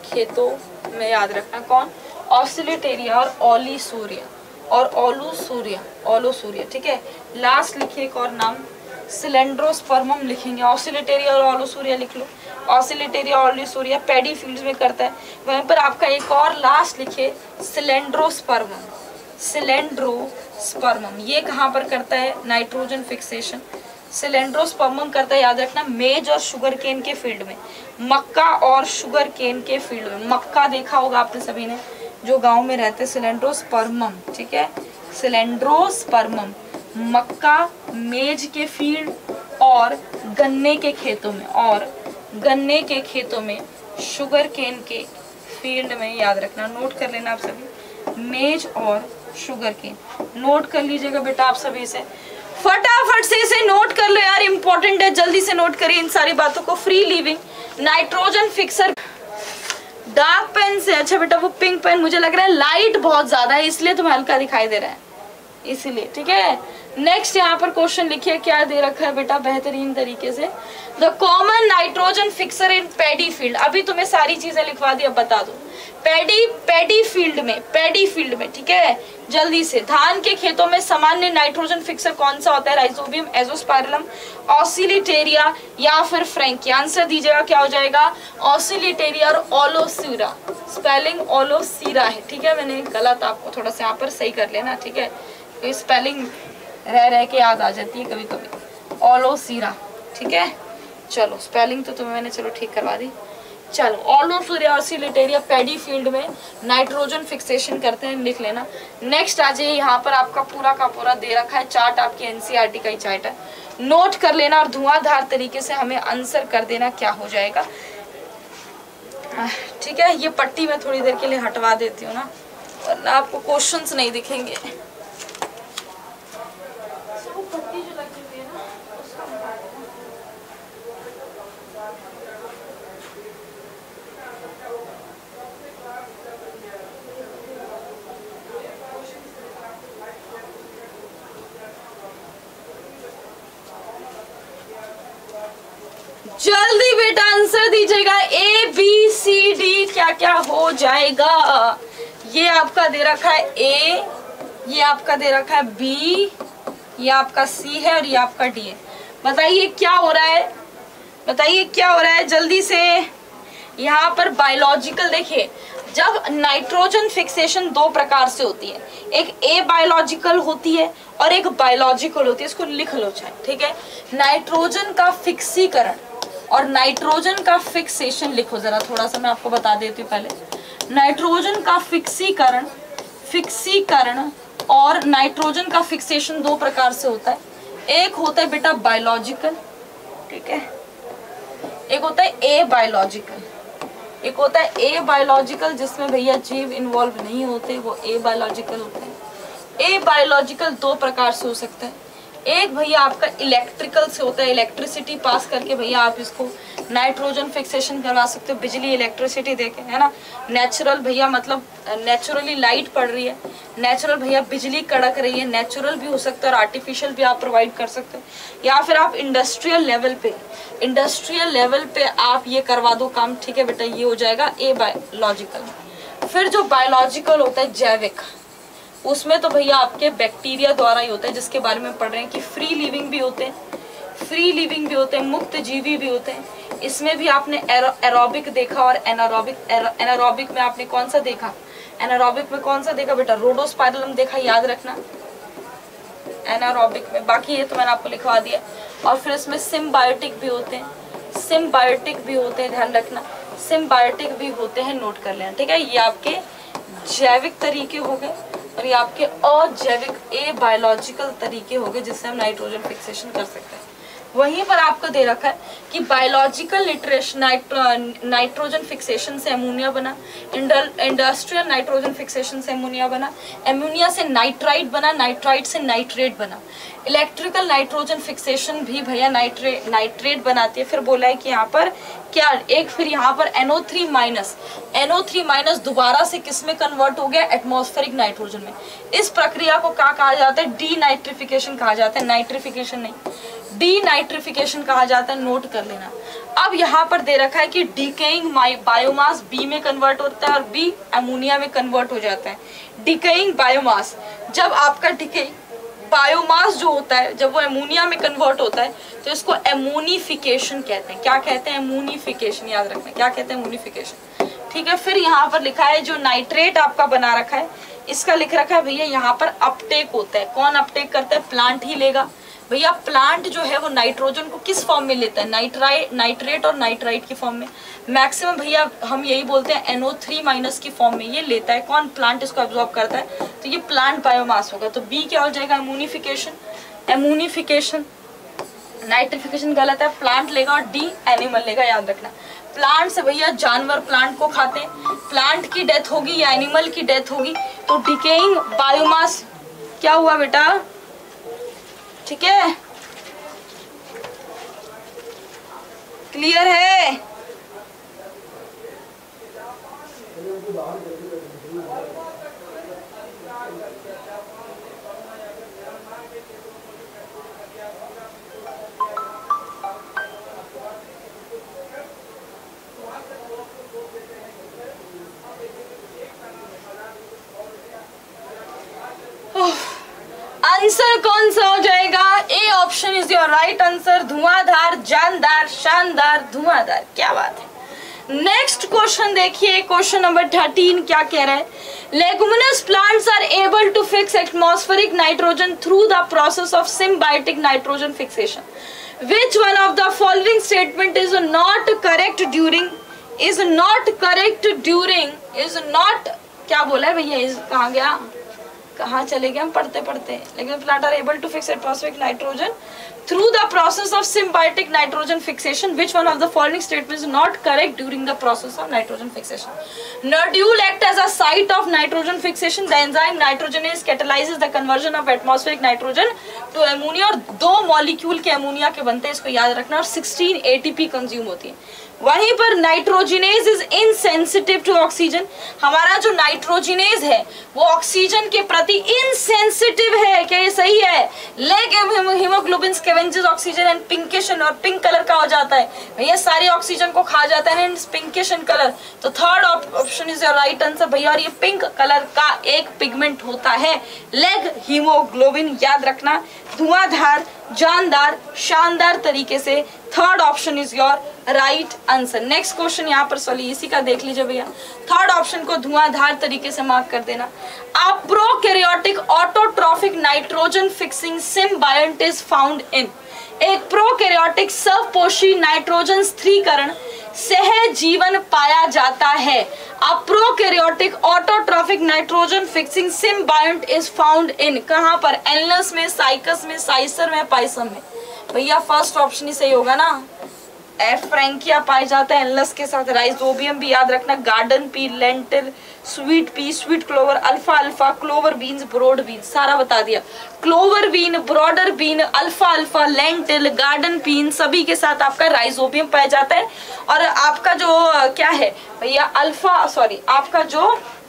खेतों में याद रखना। कौन? ऑसिलेटेरिया और ओलिसूरिया और ओलूसूरिया, ओलोसूरिया, ठीक है। लास्ट लिखिए एक और नाम, सिलेंड्रोस्पर्मम लिखेंगे। ऑसिलेटेरिया और ओलोसूरिया लिख लो। ऑसिलेटेरिया और ओलिसूरिया पैडी फील्ड्स में करता है। वहीं पर आपका एक और लास्ट लिखिए, सिलेंड्रोस्पर्मम। सिलेंड्रोस्पर्मम ये कहाँ पर करता है? Nitrogen fixation. सिलेंड्रोस्पर्मम करता है, याद रखना, मेज और शुगर केन के फील्ड में, मक्का और शुगर केन के फील्ड में। मक्का देखा होगा आपने सभी ने, जो गांव में रहते, सिलेंड्रोस्पर्मम, ठीक है। सिलेंड्रोस्पर्मम मक्का, मेज के फील्ड और गन्ने के खेतों में, और गन्ने के खेतों में, शुगर केन के फील्ड में, याद रखना, नोट कर लेना आप सभी, मेज और शुगर केन। नोट कर लीजिएगा बेटा आप सभी से, फटाफट से इसे नोट कर लो यार, इंपॉर्टेंट है, जल्दी से नोट करिए इन सारी बातों को। Free living nitrogen fixer dark pen से, अच्छा बेटा वो पिंक पेन मुझे लग रहा है लाइट बहुत ज्यादा है इसलिए तुम्हें हल्का दिखाई दे रहा है, इसीलिए, ठीक है। नेक्स्ट यहाँ पर क्वेश्चन लिखिए, क्या दे रखा है बेटा बेहतरीन तरीके से, the common nitrogen fixer in paddy field. अभी तुम्हें सारी चीजें लिखवा दी, अब बता दो। पैडी पैडी फील्ड में, पैडी फील्ड में, ठीक है, जल्दी से। धान के खेतों में सामान्य नाइट्रोजन फिक्सर कौन सा होता है? राइजोबियम, एजोस्पाइरलम, ऑसिलिटेरिया या फिर फ्रैंकी। आंसर दीजिएगा, क्या हो जाएगा? ऑसिलिटेरिया और ओलोसीरा। स्पेलिंग ओलोसीरा है, ठीक है। मैंने गलत आपको थोड़ा सा यहाँ पर सही कर लेना, ठीक है, तो स्पेलिंग रह रह के याद आ जाती है कभी कभी। ओलोसीरा, ठीक है। चलो स्पेलिंग तो तुम्हें मैंने चलो ठीक करवा दी। चलो ओलोसूरिया, ऑसिलेटेरिया पैडी फील्ड में नाइट्रोजन फिक्सेशन करते हैं, लिख लेना। नेक्स्ट आ जाइए, यहाँ पर आपका पूरा का पूरा दे रखा है चार्ट, आपकी एनसीईआरटी का ही चार्ट है, नोट कर लेना और धुआंधार तरीके से हमें आंसर कर देना क्या हो जाएगा, ठीक है। ये पट्टी मैं थोड़ी देर के लिए हटवा देती हूँ ना, वरना आपको क्वेश्चंस नहीं दिखेंगे। पट्टी जो लगी हुई है ना उसका हटा देना। जल्दी बेटा आंसर दीजिएगा, ए बी सी डी क्या क्या हो जाएगा। ये आपका दे रखा है ए, ये आपका दे रखा है बी, ये आपका सी है और ये आपका डी है। बताइए क्या हो रहा है, बताइए क्या हो रहा है जल्दी से। यहाँ पर बायोलॉजिकल देखिए, जब नाइट्रोजन फिक्सेशन दो प्रकार से होती है, एक ए बायोलॉजिकल होती है और एक बायोलॉजिकल होती है, इसको लिख लो चाहे, ठीक है। नाइट्रोजन का फिक्सीकरण और नाइट्रोजन का फिक्सेशन लिखो जरा, थोड़ा सा मैं आपको बता देती हूँ पहले। नाइट्रोजन का फिक्सीकरण, फिक्सीकरण और नाइट्रोजन का फिक्सेशन दो प्रकार से होता है। एक होता है बेटा बायोलॉजिकल, ठीक है, एक होता है ए बायोलॉजिकल, एक होता है ए बायोलॉजिकल जिसमें भैया जीव इन्वॉल्व नहीं होते, वो ए बायोलॉजिकल होते हैं। ए बायोलॉजिकल दो प्रकार से हो सकता है, एक भैया आपका इलेक्ट्रिकल से होता है, इलेक्ट्रिसिटी पास करके भैया आप इसको नाइट्रोजन फिक्सेशन करवा सकते हो, बिजली इलेक्ट्रिसिटी देके, है ना। नेचुरल भैया मतलब नेचुरली लाइट पड़ रही है, नेचुरल भैया बिजली कड़क रही है, नेचुरल भी हो सकता है और आर्टिफिशियल भी आप प्रोवाइड कर सकते हो। या फिर आप इंडस्ट्रियल लेवल पे, इंडस्ट्रियल लेवल पे आप ये करवा दो काम, ठीक है बेटा, ये हो जाएगा ए बायोलॉजिकल। फिर जो बायोलॉजिकल होता है जैविक, उसमें तो भैया आपके बैक्टीरिया द्वारा ही होता है, जिसके बारे में पढ़ रहे हैं कि फ्री लिविंग भी होते हैं, फ्री लिविंग भी होते हैं, मुक्त जीवी भी होते हैं। इसमें भी आपने एरोबिक देखा और एनारोबिक, एनारोबिक में आपने कौन सा देखा, एनारोबिक में कौन सा देखा बेटा, रोडोस्पाइरलम देखा, याद रखना एनारोबिक में। बाकी ये तो मैंने आपको लिखवा दिया। और फिर इसमें सिम्बायोटिक भी होते हैं, सिम्बायोटिक भी होते हैं, ध्यान रखना, सिम्बायोटिक भी होते हैं, नोट कर लेना, ठीक है। ये आपके जैविक तरीके हो गए और ये आपके अजैविक ए बायोलॉजिकल तरीके हो गए जिससे हम नाइट्रोजन फिक्सेशन कर सकते हैं। वहीं पर आपको दे रखा है कि बायोलॉजिकल लिटरेशन नाइट्रोजन फिक्सेशन से अमोनिया बना, इंडस्ट्रियल नाइट्रोजन फिक्सेशन से अमोनिया बना, अमोनिया से नाइट्राइट बना, नाइट्राइट से नाइट्रेट बना, इलेक्ट्रिकल नाइट्रोजन फिक्सेशन भी भैया नाइट्रे नाइट्रेट बनाती है। फिर बोला है कि यहाँ पर क्या, एक फिर यहाँ पर N O three minus, N O three minus दोबारा से किस में कन्वर्ट हो गया, एटमॉस्फेरिक नाइट्रोजन में। इस प्रक्रिया को क्या कहा जाता है, डी नाइट्रिफिकेशन कहा जाता है, नाइट्रिफिकेशन नहीं, डी नाइट्रिफिकेशन कहा जाता है, नोट कर लेना। अब यहाँ पर दे रखा है कि डिकेइंग बायोमास बी में कन्वर्ट होता है और बी अमोनिया में कन्वर्ट हो जाता है। डिकेइंग बायोमास, जब आपका डिकेइंग बायोमास जो होता है जब वो अमोनिया में कन्वर्ट होता है तो इसको एमोनिफिकेशन कहते हैं। क्या कहते हैं? एमोनिफिकेशन, याद रखना क्या कहते हैं? एमोनिफिकेशन। ठीक है, फिर यहाँ पर लिखा है जो नाइट्रेट आपका बना रखा है इसका लिख रखा है भैया यहाँ पर अपटेक होता है। कौन अपटेक करता है? प्लांट ही लेगा। भैया प्लांट जो है वो नाइट्रोजन को किस फॉर्म में लेता है? नाइट्राइट नाइट्रेट और नाइट्राइट की फॉर्म में। मैक्सिमम भैया हम यही बोलते हैं एन ओ थ्री माइनस की फॉर्म में ये लेता है। कौन? प्लांट इसको एब्जॉर्ब करता है, तो ये प्लांट बायोमास होगा। तो बी क्या हो जाएगा? एमोनिफिकेशन। एमोनिफिकेशन, नाइट्रिफिकेशन गलत है, प्लांट लेगा और डी एनिमल लेगा, याद रखना। प्लांट से भैया जानवर प्लांट को खाते हैं, प्लांट की डेथ होगी या एनिमल की डेथ होगी तो डिकेइंग बायोमास क्या हुआ बेटा? ठीक है, क्लियर है? आंसर कौन सा हो जाएगा? A option is your right answer. धुआंधार, जानदार, शानदार, धुआंधार। क्या बात है। नेक्स्ट क्वेश्चन देखिए, क्वेश्चन नंबर थर्टीन क्या कह रहा है? Leguminous plants are able to fix atmospheric nitrogen through the process of symbiotic nitrogen fixation. Which one of the following statement is not correct during is not correct during is not क्या बोला है भैया? Is कहाँ गया? कहाँ चले गए हम पढ़ते पढ़ते? लेकिन plant are able to fix atmospheric nitrogen through the process of symbiotic nitrogen fixation. Which one of the following statements is not correct during the process of nitrogen fixation? Nodule act as a site of nitrogen fixation. The enzyme nitrogenase catalyzes the conversion of atmospheric nitrogen to ammonia. और दो molecule के ammonia के बनते हैं, इसको याद रखना। और सोलह ए टी पी कंज्यूम होती है। वहीं पर nitrogenase is insensitive to oxygen. हमारा जो नाइट्रोजिनेज है वो ऑक्सीजन के प्रति इनसेंसिटिव है। क्या ये सही है? Leg haemoglobin scavenges oxygen and pinkish, और पिंक कलर का हो जाता है भैया, सारे ऑक्सीजन को खा जाता है एंड पिंकिश इन कलर। तो third option is your right answer भैया। और ये पिंक कलर का एक पिगमेंट होता है लेग हीमोग्लोबिन, याद रखना। धुआंधार, जानदार, शानदार तरीके से third option is your right answer. Next question यहाँ पर सॉरी इसी का देख लीजिए भैया। थर्ड ऑप्शन को धुआंधार तरीके से मार्क कर देना। A prokaryotic autotrophic nitrogen fixing symbiont is found in. एक प्रोकैरियोटिक स्वपोषी नाइट्रोजन स्थिरीकरण सहज जीवन पाया जाता है। A prokaryotic autotrophic nitrogen fixing symbiont is found in. कहाँ पर? एनलस में, साइकस में, साइसर में, पाइसम में। भैया फर्स्ट ऑप्शन ही सही होगा ना। एफ फ्रैंकिया पाया जाता है एनलस के साथ। राइजोबियम भी याद रखना। Garden pea, lentil, sweet pea, sweet clover, अल्फा अल्फा, क्लोवर बीन्स, ब्रॉड बीन्स, सारा बता दिया। क्लोवर बीन, ब्रॉडर बीन, अल्फा अल्फा, लेंटिल, गार्डन बीन, सभी के साथ आपका राइजोबियम पाया जाता है। और आपका जो क्या है भैया अल्फा सॉरी आपका जो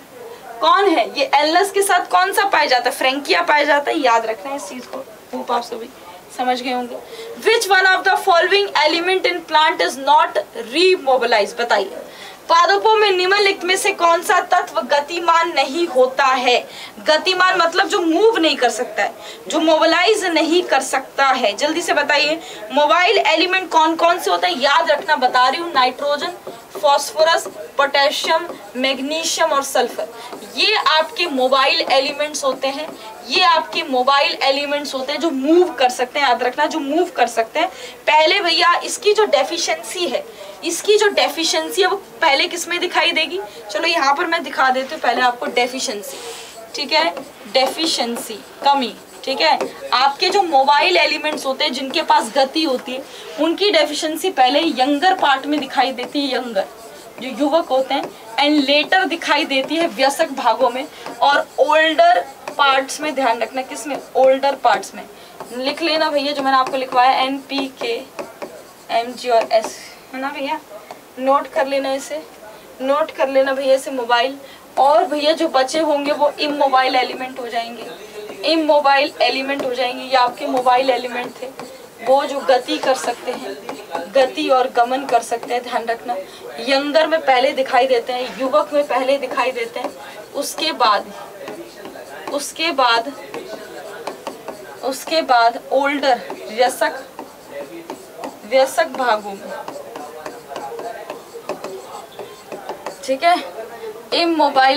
कौन है ये एनलस के साथ कौन सा पाया जाता है? फ्रैंकिया पाया जाता है, याद रखना है इस चीज को। होप आप सभी समझ गए होंगे। Which one of the following element in plant is not remobilize? बताइए। पादपों में निम्नलिखित में से कौन सा तत्व गतिमान नहीं होता है? गतिमान मतलब जो मूव नहीं कर सकता है, जो मोबिलाइज नहीं कर सकता है। जल्दी से बताइए। मोबाइल एलिमेंट कौन कौन से होते हैं? याद रखना, बता रही हूँ। नाइट्रोजन, फॉस्फोरस, पोटेशियम, मैग्नीशियम और सल्फर। ये आपके मोबाइल एलिमेंट्स होते हैं। ये आपके मोबाइल एलिमेंट्स होते हैं जो मूव कर सकते हैं, याद रखना, जो मूव कर सकते हैं। पहले भैया इसकी जो डेफिशिएंसी है इसकी जो डेफिशिएंसी है वो पहले किस में दिखाई देगी? चलो यहाँ पर मैं दिखा देती हूँ पहले आपको डेफिशिएंसी। ठीक है, डेफिशिएंसी कमी। ठीक है, आपके जो मोबाइल एलिमेंट्स होते हैं जिनके पास गति होती है उनकी डेफिशिएंसी पहले यंगर पार्ट में दिखाई देती है, यंगर जो युवक होते हैं, एंड लेटर दिखाई देती है वयस्क भागों में, और ओल्डर पार्ट्स में। ध्यान रखना किसमें? ओल्डर पार्ट्स में। लिख लेना भैया जो मैंने आपको लिखवाया, N P K M G और एस, है ना भैया? नोट कर लेना इसे, नोट कर लेना भैया इसे मोबाइल। और भैया जो बचे होंगे वो इमोबाइल एलिमेंट हो जाएंगे, इमोबाइल एलिमेंट हो जाएंगे। ये आपके मोबाइल एलिमेंट थे, वो जो गति कर सकते हैं, गति और गमन कर सकते हैं, ध्यान रखना। यंगर में पहले दिखाई देते हैं, युवक में पहले दिखाई देते हैं, उसके बाद उसके बाद उसके बाद ओल्डर वयस्क वयस्क भागों में, ठीक है। इमोबाइल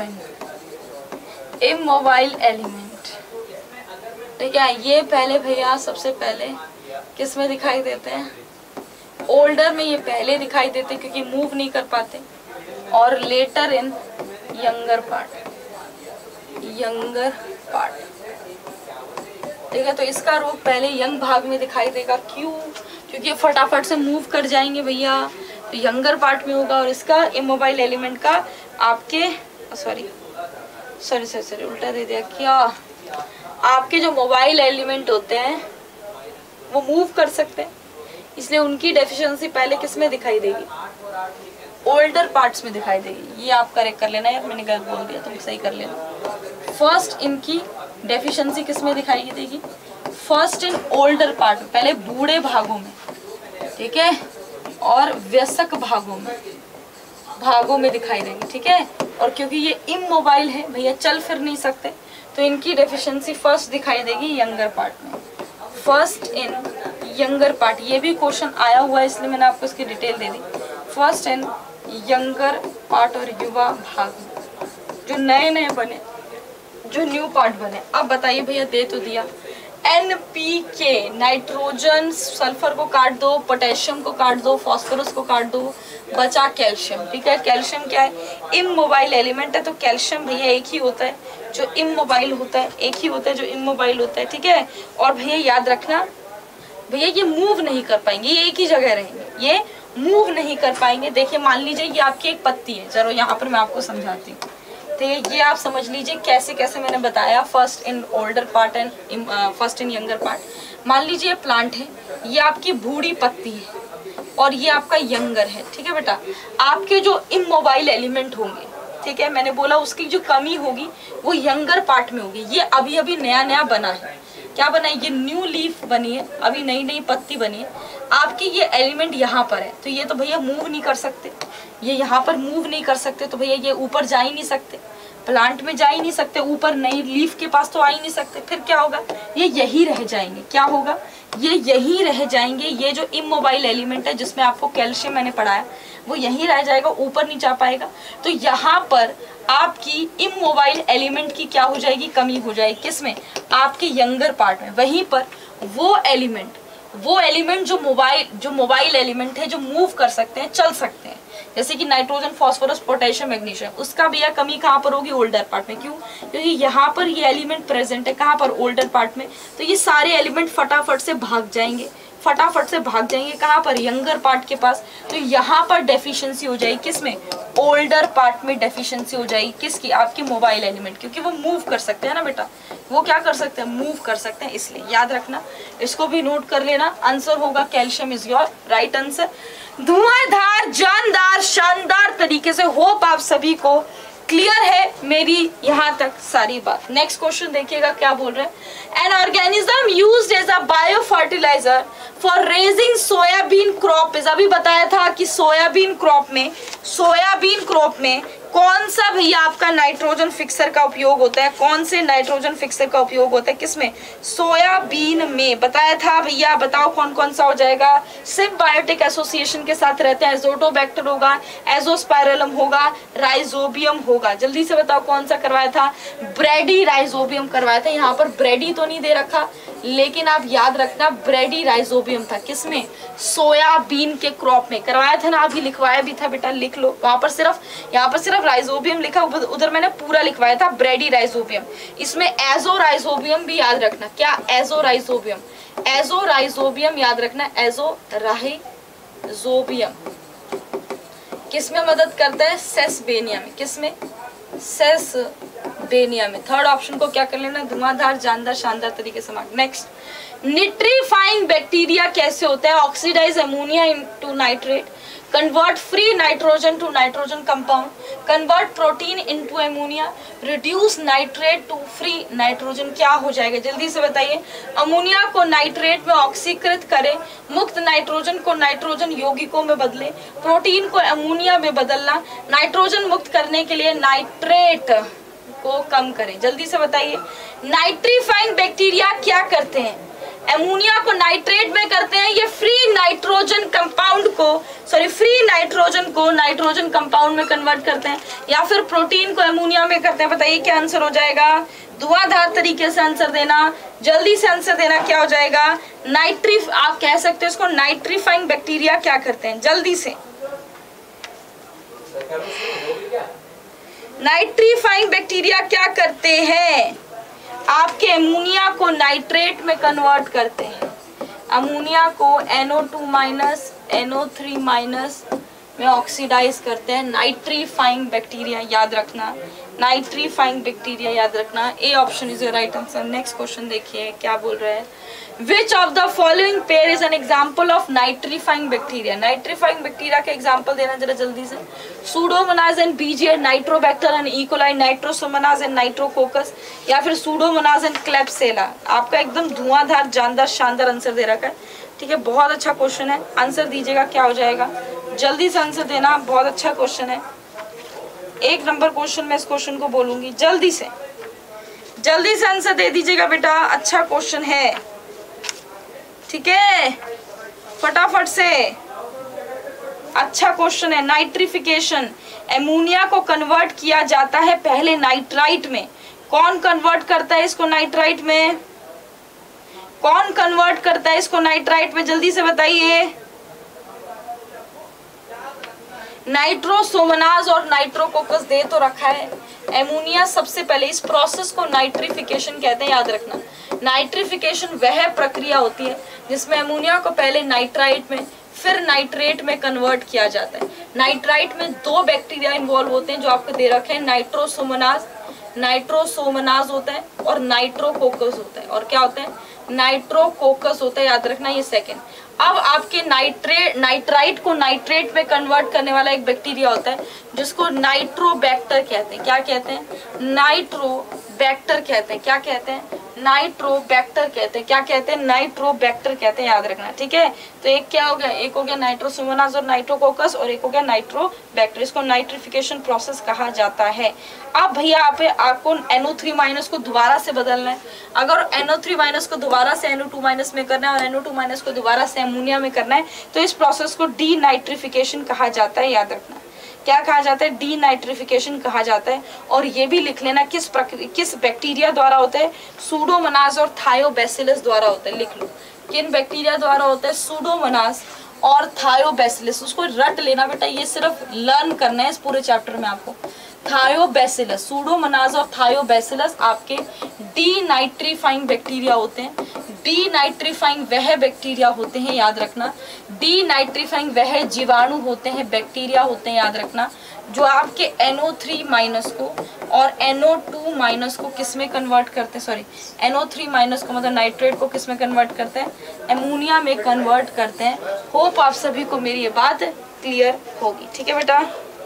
एलिमेंट इमोबाइल एलिमेंट ठीक है, ये पहले भैया सबसे पहले किस में दिखाई देते हैं? ओल्डर में ये पहले दिखाई देते क्योंकि मूव नहीं कर पाते, और later in younger part younger part ठीक है। तो इसका रूप पहले यंग भाग में दिखाई देगा, क्यों? क्योंकि ये फटाफट से मूव कर जाएंगे भैया, तो यंगर पार्ट में होगा। और इसका इमोबाइल एलिमेंट का आपके सॉरी सॉरी सॉरी सॉरी उल्टा दे दिया क्या, आपके जो मोबाइल एलिमेंट होते हैं वो मूव कर सकते हैं, इसलिए उनकी डेफिशिएंसी पहले किस में दिखाई देगी? ओल्डर पार्ट्स में दिखाई देगी। ये आप करेक्ट कर लेना यार, मैंने गलत बोल दिया, तुम सही कर लेना। फर्स्ट इनकी डेफिशिएंसी किस में दिखाई देगी? फर्स्ट इन ओल्डर पार्ट में, पहले बूढ़े भागों में, ठीक है, और वयस्क भागों में भागों में दिखाई देंगे, ठीक है। और क्योंकि ये इमोबाइल है भैया, चल फिर नहीं सकते, तो इनकी डेफिशिएंसी फर्स्ट दिखाई देगी यंगर पार्ट में, फर्स्ट इन यंगर पार्ट। ये भी क्वेश्चन आया हुआ है इसलिए मैंने आपको इसकी डिटेल दे दी। फर्स्ट इन यंगर पार्ट और युवा भाग जो नए नए बने, जो न्यू पार्ट बने। अब बताइए भैया, दे तो दिया N P K, nitrogen, sulphur को काट दो, पोटेशियम को काट दो, फास्फोरस को काट दो, बचा कैल्शियम, ठीक है। कैल्शियम क्या है? इमोबाइल एलिमेंट है, तो कैल्शियम भैया एक ही होता है जो इमोबाइल होता है, एक ही होता है जो इमोबाइल होता है, ठीक है। और भैया याद रखना भैया, ये मूव नहीं कर पाएंगे, ये एक ही जगह रहेंगे, ये मूव नहीं कर पाएंगे। देखिए मान लीजिए ये आपकी एक पत्ती है, चलो यहाँ पर मैं आपको समझाती हूँ। तो ये आप समझ लीजिए कैसे कैसे मैंने बताया, first in older part and first in younger part. मान लीजिए ये प्लांट है, ये आपकी बूढ़ी पत्ती है और ये आपका यंगर है, ठीक है बेटा। आपके जो इमोबाइल एलिमेंट होंगे, ठीक है, मैंने बोला उसकी जो कमी होगी वो यंगर पार्ट में होगी। ये अभी अभी नया नया बना है, क्या बना है? ये न्यू लीफ बनी है, अभी नई नई पत्ती बनी है। आपकी ये एलिमेंट यहाँ पर है, तो ये तो भैया मूव नहीं कर सकते, ये यहाँ पर मूव नहीं कर सकते, तो भैया ये ऊपर जा ही नहीं सकते, प्लांट में जा ही नहीं सकते, ऊपर नई लीफ के पास तो आ ही नहीं सकते। फिर क्या होगा? ये यही रह जाएंगे। क्या होगा? ये यही रह जाएंगे। ये जो इमोबाइल एलिमेंट है जिसमें आपको कैल्शियम मैंने पढ़ाया, वो यही रह जाएगा, ऊपर नहीं जा पाएगा। तो यहाँ पर आपकी इमोबाइल एलिमेंट की क्या हो जाएगी? कमी हो जाएगी। किसमें? आपके यंगर पार्ट में। वहीं पर वो एलिमेंट वो एलिमेंट जो मोबाइल जो मोबाइल एलिमेंट है, जो मूव कर सकते हैं, चल सकते हैं, जैसे कि नाइट्रोजन, फास्फोरस, पोटेशियम, मैग्नीशियम, उसका भी यह कमी कहाँ पर होगी? ओल्डर पार्ट में। क्यों? क्योंकि यहाँ पर ये एलिमेंट प्रेजेंट है, कहाँ पर? ओल्डर पार्ट में। तो ये सारे एलिमेंट फटाफट से भाग जाएंगे, फटाफट से भाग जाएंगे कहाँ पर? यंगर पार्ट के पास। तो यहाँ पर डेफिशिएंसी हो जाएगी, किसमें? ओल्डर पार्ट में डेफिशिएंसी हो जाएगी। किसकी? आपकी मोबाइल एलिमेंट, क्योंकि वो मूव कर सकते हैं ना बेटा, वो क्या कर सकते हैं? मूव कर सकते हैं। इसलिए याद रखना, इसको भी नोट कर लेना। आंसर होगा calcium is your right answer. धुआंधार, जानदार, शानदार तरीके से होप आप सभी को क्लियर है मेरी यहाँ तक सारी बात। नेक्स्ट क्वेश्चन देखिएगा क्या बोल रहे हैं। An organism used as a bio fertiliser for raising soybean crop is, अभी बताया था कि सोयाबीन क्रॉप में सोयाबीन क्रॉप में कौन सा भैया आपका नाइट्रोजन फिक्सर का उपयोग होता है? कौन से नाइट्रोजन फिक्सर का उपयोग होता है? किसमें? सोयाबीन में। बताया था भैया, बताओ कौन कौन सा हो जाएगा? सिम्बायोटिक एसोसिएशन के साथ रहते हैं, एजोटोबैक्टर होगा, एजोस्पाइरलम होगा, राइजोबियम होगा। जल्दी से बताओ कौन सा करवाया था? ब्रेडी राइजोबियम करवाया था। यहाँ पर ब्रेडी तो नहीं दे रखा, लेकिन आप याद रखना ब्रेडी राइजोबियम था। किसमें? सोयाबीन के क्रॉप में करवाया था ना, अभी लिखवाया भी था बेटा, लिख लो। वहां पर सिर्फ यहाँ पर सिर्फ राइजोबियम लिखा, उधर मैंने पूरा लिखवाया था ब्रेडी राइजोबियम। इसमें एजो राइजोबियम भी याद रखना। क्या? एजो राइजोबियम, एजो राइजोबियम याद रखना, एजो राइजोबियम किसमें मदद करता है? सेसबेनिया में। किसमें? सेसबेनिया में। थर्ड ऑप्शन को क्या कर लेना? धुआंधार, जानदार, शानदार तरीके से मार्क। नेक्स्ट, निट्रीफाइंग बैक्टीरिया कैसे होता है? Oxidise ammonia into nitrate, convert free nitrogen to nitrogen compound, convert protein into ammonia, reduce nitrate to free nitrogen. क्या हो जाएगा जल्दी से बताइए? अमोनिया को नाइट्रेट में ऑक्सीकृत करें, मुक्त नाइट्रोजन को नाइट्रोजन यौगिकों में बदले, प्रोटीन को अमोनिया में बदलना, नाइट्रोजन मुक्त करने के लिए नाइट्रेट को कम करें। जल्दी से बताइए नाइट्रीफाइंग बैक्टीरिया क्या करते हैं? अमोनिया को नाइट्रेट में करते हैं, ये फ्री नाइट्रोजन कंपाउंड को सॉरी फ्री नाइट्रोजन को नाइट्रोजन कंपाउंड में कन्वर्ट करते हैं, या फिर प्रोटीन को अमोनिया में करते हैं। बताइए क्या आंसर हो जाएगा? धुआंधार तरीके से आंसर देना, जल्दी से आंसर देना। क्या हो जाएगा? नाइट्री आप कह सकते हो इसको नाइट्रीफाइंग बैक्टीरिया क्या करते हैं? जल्दी से नाइट्रीफाइंग बैक्टीरिया क्या करते हैं? आपके अमोनिया को नाइट्रेट में कन्वर्ट करते हैं, अमोनिया को N O two minus N O three minus में ऑक्सीडाइज करते हैं। नाइट्रीफाइंग बैक्टीरिया याद रखना, नाइट्रीफाइंग बैक्टीरिया याद रखना। A option is your right answer. Next question देखिए क्या बोल रहा है। Which of the following pair is an example of nitrifying bacteria? Nitrifying bacteria का एग्जांपल देना जरा जल्दी से। सूडोमोनास एंड बीजियर, nitrobacter and E coli, nitrosomonas and nitrococcus, या फिर सूडोमोनास एंड क्लेप्सेला। आपका एकदम धुआंधार जानदार शानदार आंसर दे रखा है। ठीक है, बहुत अच्छा क्वेश्चन है, आंसर दीजिएगा। क्या हो जाएगा? जल्दी से आंसर देना, बहुत अच्छा क्वेश्चन है, एक नंबर क्वेश्चन। मैं इस क्वेश्चन को बोलूंगी, जल्दी से जल्दी से आंसर दे दीजिएगा बेटा, अच्छा क्वेश्चन है। ठीक है, फटाफट से, अच्छा क्वेश्चन है। नाइट्रिफिकेशन, एमोनिया को कन्वर्ट किया जाता है पहले नाइट्राइट में। कौन कन्वर्ट करता है इसको नाइट्राइट में? कौन कन्वर्ट करता है इसको नाइट्राइट में? जल्दी से बताइए। नाइट्रोसोमनाज और नाइट्रोकोकस दे तो रखा है। एमोनिया सबसे पहले, इस प्रोसेस को नाइट्रिफिकेशन कहते हैं, याद रखना। नाइट्रिफिकेशन वह प्रक्रिया होती है जिसमें एमोनिया को पहले नाइट्राइट में फिर नाइट्रेट में कन्वर्ट किया जाता है। नाइट्राइट में दो बैक्टीरिया इन्वॉल्व होते हैं जो आपको दे रखे हैं, नाइट्रोसोमनाज नाइट्रोसोमनाज होता है और नाइट्रोकोकस होता है। और क्या होता है? नाइट्रोकोकस होता है, याद रखना ये सेकेंड। अब आपके नाइट्रेट नाइट्राइट को नाइट्रेट में कन्वर्ट करने वाला एक बैक्टीरिया होता है जिसको नाइट्रोबैक्टर कहते हैं। क्या कहते हैं? नाइट्रोबैक्टर कहते हैं। क्या कहते हैं? नाइट्रोबैक्टर कहते हैं। क्या कहते हैं? नाइट्रोबैक्टर कहते हैं, याद रखना। ठीक है, तो एक क्या हो गया? एक हो गया नाइट्रोसोमोनाज और नाइट्रोकोकस, और एक हो गया नाइट्रोबैक्टर। इसको नाइट्रिफिकेशन प्रोसेस कहा जाता है। अब भैया आप आपको एन ओ थ्री माइनस को दोबारा से बदलना है। अगर एन ओ थ्री माइनस को दोबारा से एन ओ टू माइनस में करना है और एन ओ टू माइनस को दोबारा से अमोनिया में करना है, तो इस प्रोसेस को डी नाइट्रिफिकेशन कहा जाता है, याद रखना। क्या कहा जाता है? डी नाइट्रिफिकेशन कहा जाता है। और ये भी लिख लेना किस किस बैक्टीरिया द्वारा होता है? सूडोमोनास और थायोबैसिलस द्वारा होता है। लिख लो किन बैक्टीरिया द्वारा होता है? सूडोमोनास और थायोबैसिलस। उसको रट लेना बेटा, ये सिर्फ लर्न करना है इस पूरे चैप्टर में आपको। थायोबैसिलस, सूडोमोनास और थायोबैसिलस आपके डी नाइट्रीफाइंग बैक्टीरिया होते हैं। डी नाइट्रीफाइंग वह बैक्टीरिया होते हैं, याद रखना। डी नाइट्रीफाइंग वह जीवाणु होते हैं, बैक्टीरिया होते हैं, याद रखना, जो आपके एन ओ थ्री माइनस को और एन ओ टू माइनस को किस में कन्वर्ट करते हैं? Sorry, N O three minus को मतलब नाइट्रेट को किस में कन्वर्ट करते हैं? अमोनिया में कन्वर्ट करते हैं। होप आप सभी को मेरी ये बात क्लियर होगी। ठीक है बेटा,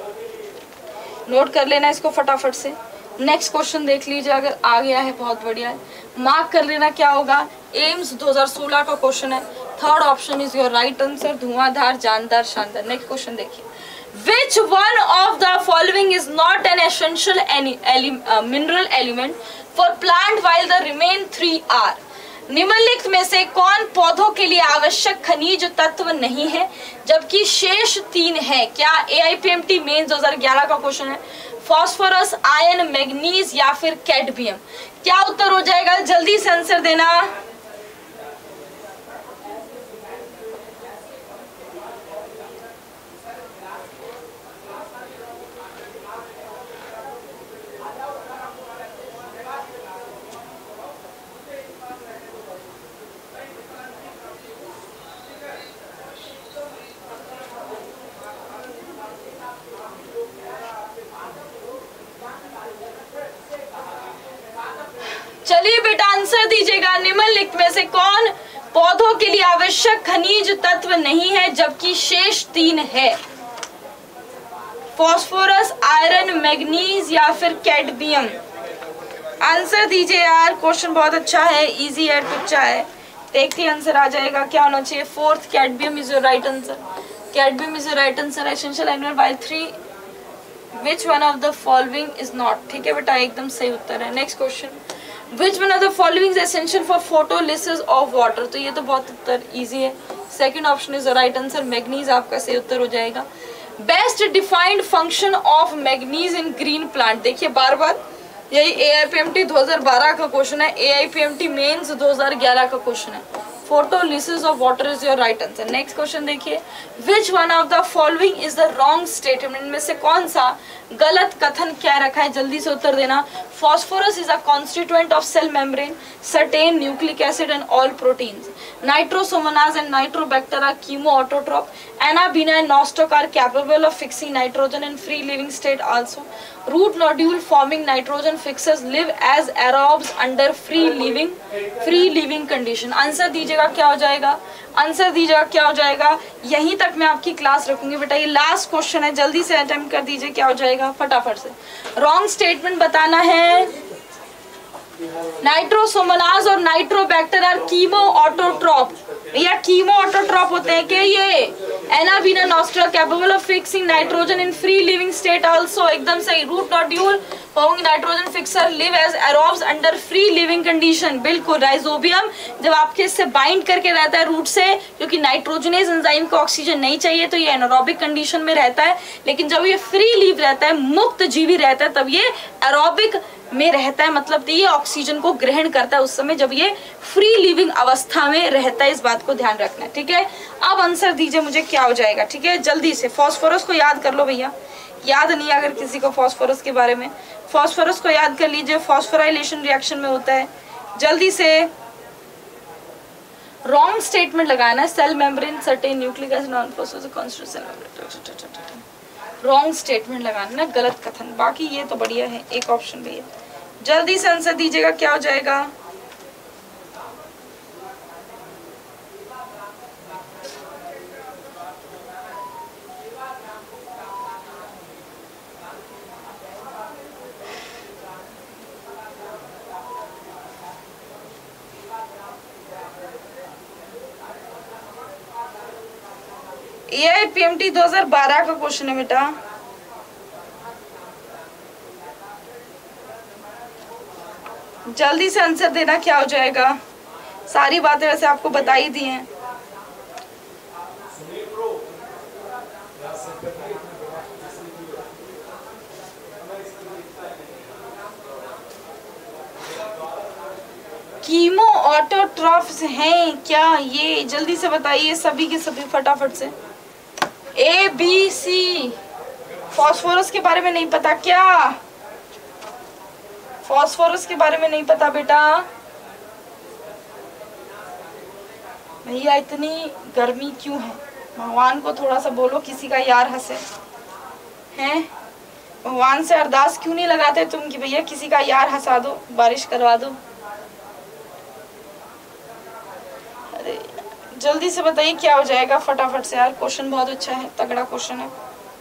नोट कर लेना इसको फटाफट से। नेक्स्ट क्वेश्चन देख लीजिए, अगर आ गया है बहुत बढ़िया है, मार्क कर लेना क्या होगा। एम्स दो हज़ार सोलह का क्वेश्चन है, third option is your right answer. धुआंधार, जानदार, शानदार। नेक्स्ट क्वेश्चन देखिए। Which one of the following is not an essential ele uh, mineral element for plant while the remain three are? निम्नलिखित में से कौन पौधों के लिए आवश्यक खनिज तत्व नहीं है जबकि शेष तीन है? क्या A I P M T mains दो हज़ार ग्यारह का क्वेश्चन है। फॉस्फोरस, आयरन, मैग्नीज या फिर कैडमियम। क्या उत्तर हो जाएगा? जल्दी से आंसर देना। चलिए बेटा आंसर दीजिएगा। निम्नलिखित में से कौन पौधों के लिए आवश्यक खनिज तत्व नहीं है जबकि शेष तीन है? फास्फोरस, आयरन, मैग्नीज या फिर कैडमियम? आंसर दीजिए यार, क्वेश्चन बहुत अच्छा है, इजी है, टुच्चा है, देखते ही आंसर आ जाएगा। क्या होना चाहिए? Fourth, cadmium is your right answer. Cadmium is your right answer. Essential amino by three, which one of the following is not? ठीक है बेटा, एकदम सही उत्तर है। Next question, which one of the following is essential for photolysis of water? तो ये तो बहुत उत्तर इजी है, second option is the right answer, manganese आपका सही उत्तर हो जाएगा। Best defined function of manganese in green plant? देखिए बार बार यही A I P M T दो हज़ार बारह का क्वेश्चन है, A I P M T mains दो हज़ार ग्यारह का क्वेश्चन है। Photolysis of water is your right answer. Next question देखिए, which one of the following is the wrong statement? में से कौन सा गलत कथन क्या रखा है? जल्दी से उत्तर देना। Phosphorus is a constituent of cell membrane, certain nucleic acid and all proteins. Nitrosomonas and nitrobacter are chemo autotroph. Anabina and nostoc are capable of fixing nitrogen in free living state also. Root nodule forming nitrogen fixers live as aerobes under free living free living condition. Answer दीजिएगा क्या हो जाएगा? Answer दीजिएगा क्या हो जाएगा? यहीं तक मैं आपकी क्लास रखूंगी बेटा, ये लास्ट क्वेश्चन है, जल्दी से अटेम्प्ट कर दीजिए, क्या हो जाएगा फटाफट से। रॉन्ग स्टेटमेंट बताना है। नाइट्रोसोमोनाज और नाइट्रोबैक्टर आर कीमो ऑटोट्रॉप, या कीमो ऑटोट्रॉप होते हैं क्या ये? Anabaena nostoc capable of fixing nitrogen in free living state also, एकदम सही। Root nodule forming nitrogen fixer live as aerobes under free living condition, बिल्कुल। राइजोबियम जब आपके इससे बाइंड करके रहता है रूट से, क्योंकि नाइट्रोजनेज एंजाइम को ऑक्सीजन नहीं चाहिए तो ये एनारोबिक कंडीशन में रहता है, लेकिन जब ये फ्री लिव रहता है, मुक्त जीवी रहता है, तब ये एरोबिक में रहता है, मतलब ये ऑक्सीजन को ग्रहण करता है उस समय जब ये फ्री लिविंग अवस्था में रहता है। इस बात को ध्यान रखना है, ठीक है। अब आंसर दीजिए मुझे क्या हो जाएगा, ठीक है, जल्दी से। फास्फोरस को याद कर लो भैया, याद नहीं अगर किसी को फास्फोरस के बारे में, फास्फोरस को याद कर लीजिए, फास्फोराइलेशन रिएक्शन में होता है। जल्दी से रॉन्ग स्टेटमेंट लगाना है। Cell membrane certain nucleic acid non phosphorus constituent cell membrane, wrong statement लगाना है, गलत कथन। बाकी ये तो बढ़िया है, एक ऑप्शन भी है। जल्दी से आंसर दीजिएगा क्या हो जाएगा। A I P M T दो हज़ार बारह का क्वेश्चन है बेटा। जल्दी से आंसर देना क्या हो जाएगा। सारी बातें वैसे आपको बता ही दी हैं। कीमो ऑटोट्रॉफ्स हैं क्या ये? जल्दी से बताइए सभी के सभी फटाफट से। A B C. फास्फोरस के बारे में नहीं पता क्या? फास्फोरस के बारे में नहीं पता बेटा? भैया इतनी गर्मी क्यों है? भगवान को थोड़ा सा बोलो किसी का यार हंसे हैं। भगवान से अरदास क्यों नहीं लगाते तुम कि भैया किसी का यार हंसा दो, बारिश करवा दो। अरे जल्दी से बताइए क्या हो जाएगा फटाफट से यार, क्वेश्चन बहुत अच्छा है, तगड़ा क्वेश्चन है।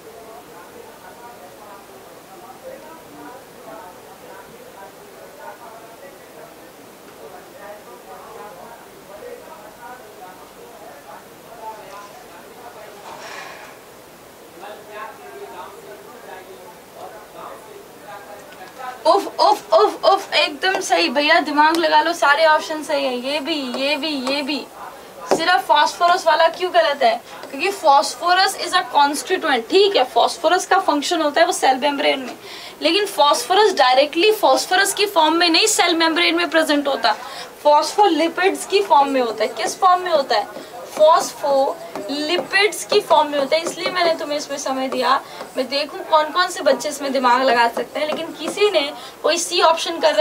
उफ उफ उफ उफ एकदम सही भैया, दिमाग लगा लो, सारे ऑप्शन सही है। ये भी ये भी ये भी, सिर्फ फास्फोरस वाला क्यों गलत है? क्योंकि फास्फोरस इज अ कॉन्स्टिट्यूएंट, ठीक है। फास्फोरस का फंक्शन होता है वो सेल मेम्ब्रेन में, लेकिन फास्फोरस डायरेक्टली फास्फोरस की फॉर्म में नहीं सेल मेम्ब्रेन में प्रेजेंट होता, फास्फोलिपिड्स की फॉर्म में होता है। किस फॉर्म में होता है? फास्फोलिपिड्स की फॉर्म में होता है। इसलिए मैंने तुम्हें इसमें समय दिया, मैं देखूं कौन कौन से बच्चे इसमें दिमाग लगा सकते हैं। लेकिन किसी ने कोई सी ऑप्शन कर रहा है,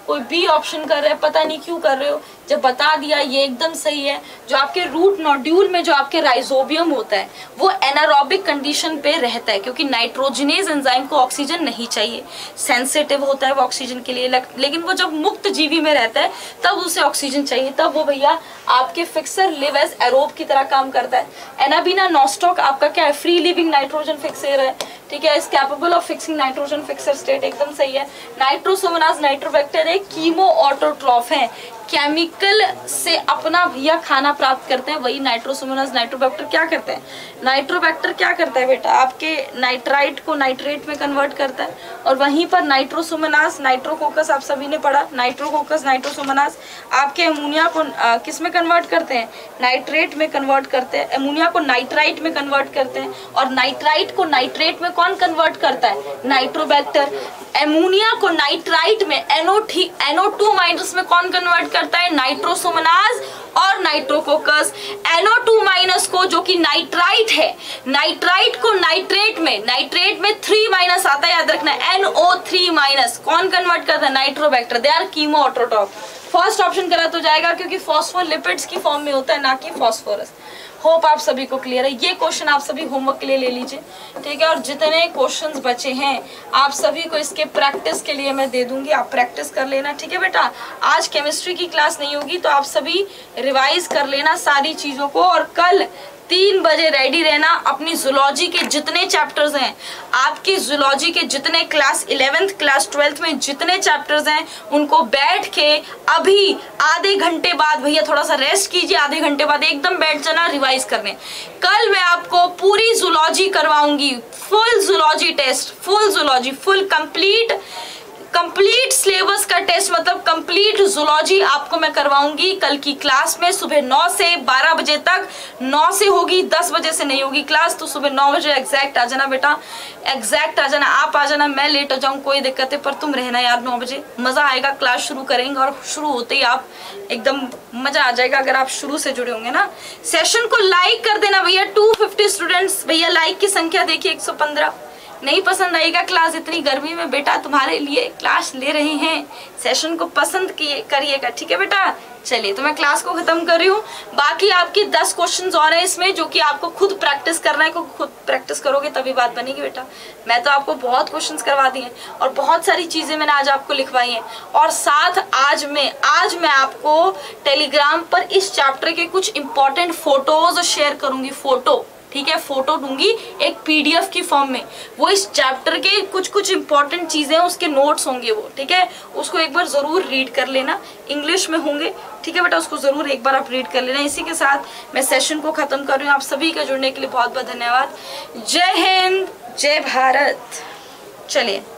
कोई बी ऑप्शन कर रहे हैं, पता नहीं क्यों कर रहे हो। जब बता दिया ये एकदम सही है। जो आपके रूट नोड्यूल में जो आपके राइजोबियम होता है वो एनारोबिक कंडीशन पे रहता है, क्योंकि नाइट्रोजनेज एंजाइम को ऑक्सीजन नहीं चाहिए, सेंसिटिव होता है वो ऑक्सीजन के लिए। लेकिन वो जब मुक्त जीवी में रहता है तब उसे ऑक्सीजन चाहिए, तब वो भैया आपके फिक्सर लिव एज एरोब की तरह काम करता है। एनाबीना नॉस्टॉक आपका क्या है, फ्री लिविंग नाइट्रोजन फिक्सर है, ठीक है, is capable of fixing nitrogen fixer state, एकदम सही है। नाइट्रोसोमोनाज नाइट्रोबैक्टर एक कीमो ऑटोट्रॉफ है, केमिकल से अपना भैया खाना प्राप्त करते हैं, वही नाइट्रोसोमोनाज नाइट्रोबैक्टर क्या करते हैं, नाइट्रोबैक्टर क्या करता है बेटा, आपके नाइट्राइट को नाइट्रेट में कन्वर्ट करता है। और वहीं पर नाइट्रोसोमोनाज नाइट्रोकोकस आप सभी ने पढ़ा, नाइट्रोकोकस नाइट्रोसोमोनाज आपके अमोनिया को आ, किस में कन्वर्ट करते हैं, नाइट्रेट में कन्वर्ट करते हैं, अमोनिया को नाइट्राइट में कन्वर्ट करते हैं, और नाइट्राइट को नाइट्रेट में कौन कन्वर्ट करता है, नाइट्रोबैक्टर। अमोनिया को नाइट्राइट में एनओ एनओ टू माइनस में कौन कन्वर्ट करता है, नाइट्रोसोमोनाज और नाइट्रोकोकस। एनओ टू माइनस को जो कि नाइट्राइट है, नाइट्राइट को नाइट्रेट में, नाइट्रेट में थ्री माइनस आता है, याद रखना, एनओ थ्री माइनस कौन कन्वर्ट करता है, nitrobacter. They are chemo autotroph. First option करा तो जाएगा क्योंकि फॉस्फोलिपिड्स की फॉर्म में होता है, ना कि फॉस्फोरस। होप आप सभी को क्लियर है। ये क्वेश्चन आप सभी होमवर्क के लिए ले लीजिए, ठीक है। और जितने क्वेश्चंस बचे हैं आप सभी को इसके प्रैक्टिस के लिए मैं दे दूंगी, आप प्रैक्टिस कर लेना, ठीक है बेटा। आज केमिस्ट्री की क्लास नहीं होगी तो आप सभी रिवाइज कर लेना सारी चीजों को, और कल तीन बजे रेडी रहना। अपनी जूलॉजी के जितने चैप्टर्स हैं, आपकी जूलॉजी के जितने क्लास इलेवेंथ क्लास ट्वेल्थ में जितने चैप्टर्स हैं, उनको बैठ के अभी आधे घंटे बाद, भैया थोड़ा सा रेस्ट कीजिए, आधे घंटे बाद एकदम बैठ जाना रिवाइज करने। कल मैं आपको पूरी जूलॉजी करवाऊंगी, full zoology test, full zoology, full complete complete syllabus का टेस्ट, मतलब कंप्लीट जूलॉजी आपको मैं करवाऊंगी कल की क्लास में। सुबह नौ से बारह बजे तक, नौ से होगी, दस बजे से नहीं होगी क्लास, तो सुबह नौ बजे एग्जैक्ट आ जाना बेटा, एग्जैक्ट आ जाना। आप आ जाना, मैं लेट हो जाऊँ कोई दिक्कत है, पर तुम रहना यार नौ बजे, मजा आएगा। क्लास शुरू करेंगे और शुरू होते ही आप एकदम मजा आ जाएगा अगर आप शुरू से जुड़े होंगे ना। सेशन को लाइक कर देना भैया, टू फिफ्टी स्टूडेंट्स, भैया लाइक की संख्या देखिए एक सौ पंद्रह। नहीं पसंद आएगा क्लास इतनी गर्मी में, बेटा तुम्हारे लिए क्लास ले रहे हैं, सेशन को पसंद करिएगा, ठीक है बेटा। चलिए तो मैं क्लास को खत्म कर रही हूँ। बाकी आपकी दस क्वेश्चंस और हैं इसमें जो कि आपको खुद प्रैक्टिस करना है, को खुद प्रैक्टिस करोगे तभी बात बनेगी बेटा। मैं तो आपको बहुत क्वेश्चंस करवा दिए और बहुत सारी चीजें मैंने आज आपको लिखवाई हैं, और साथ आज मैं आज मैं आपको टेलीग्राम पर इस चैप्टर के कुछ इंपॉर्टेंट फोटोज शेयर करूंगी, फोटो, ठीक है, फोटो दूंगी एक पीडीएफ की फॉर्म में। वो इस चैप्टर के कुछ कुछ इंपॉर्टेंट चीजें, उसके नोट्स होंगे वो, ठीक है, उसको एक बार जरूर रीड कर लेना, इंग्लिश में होंगे, ठीक है बेटा, उसको जरूर एक बार आप रीड कर लेना। इसी के साथ मैं सेशन को खत्म कर रही हूँ। आप सभी का जुड़ने के लिए बहुत बहुत धन्यवाद। जय हिंद, जय भारत। चलिए।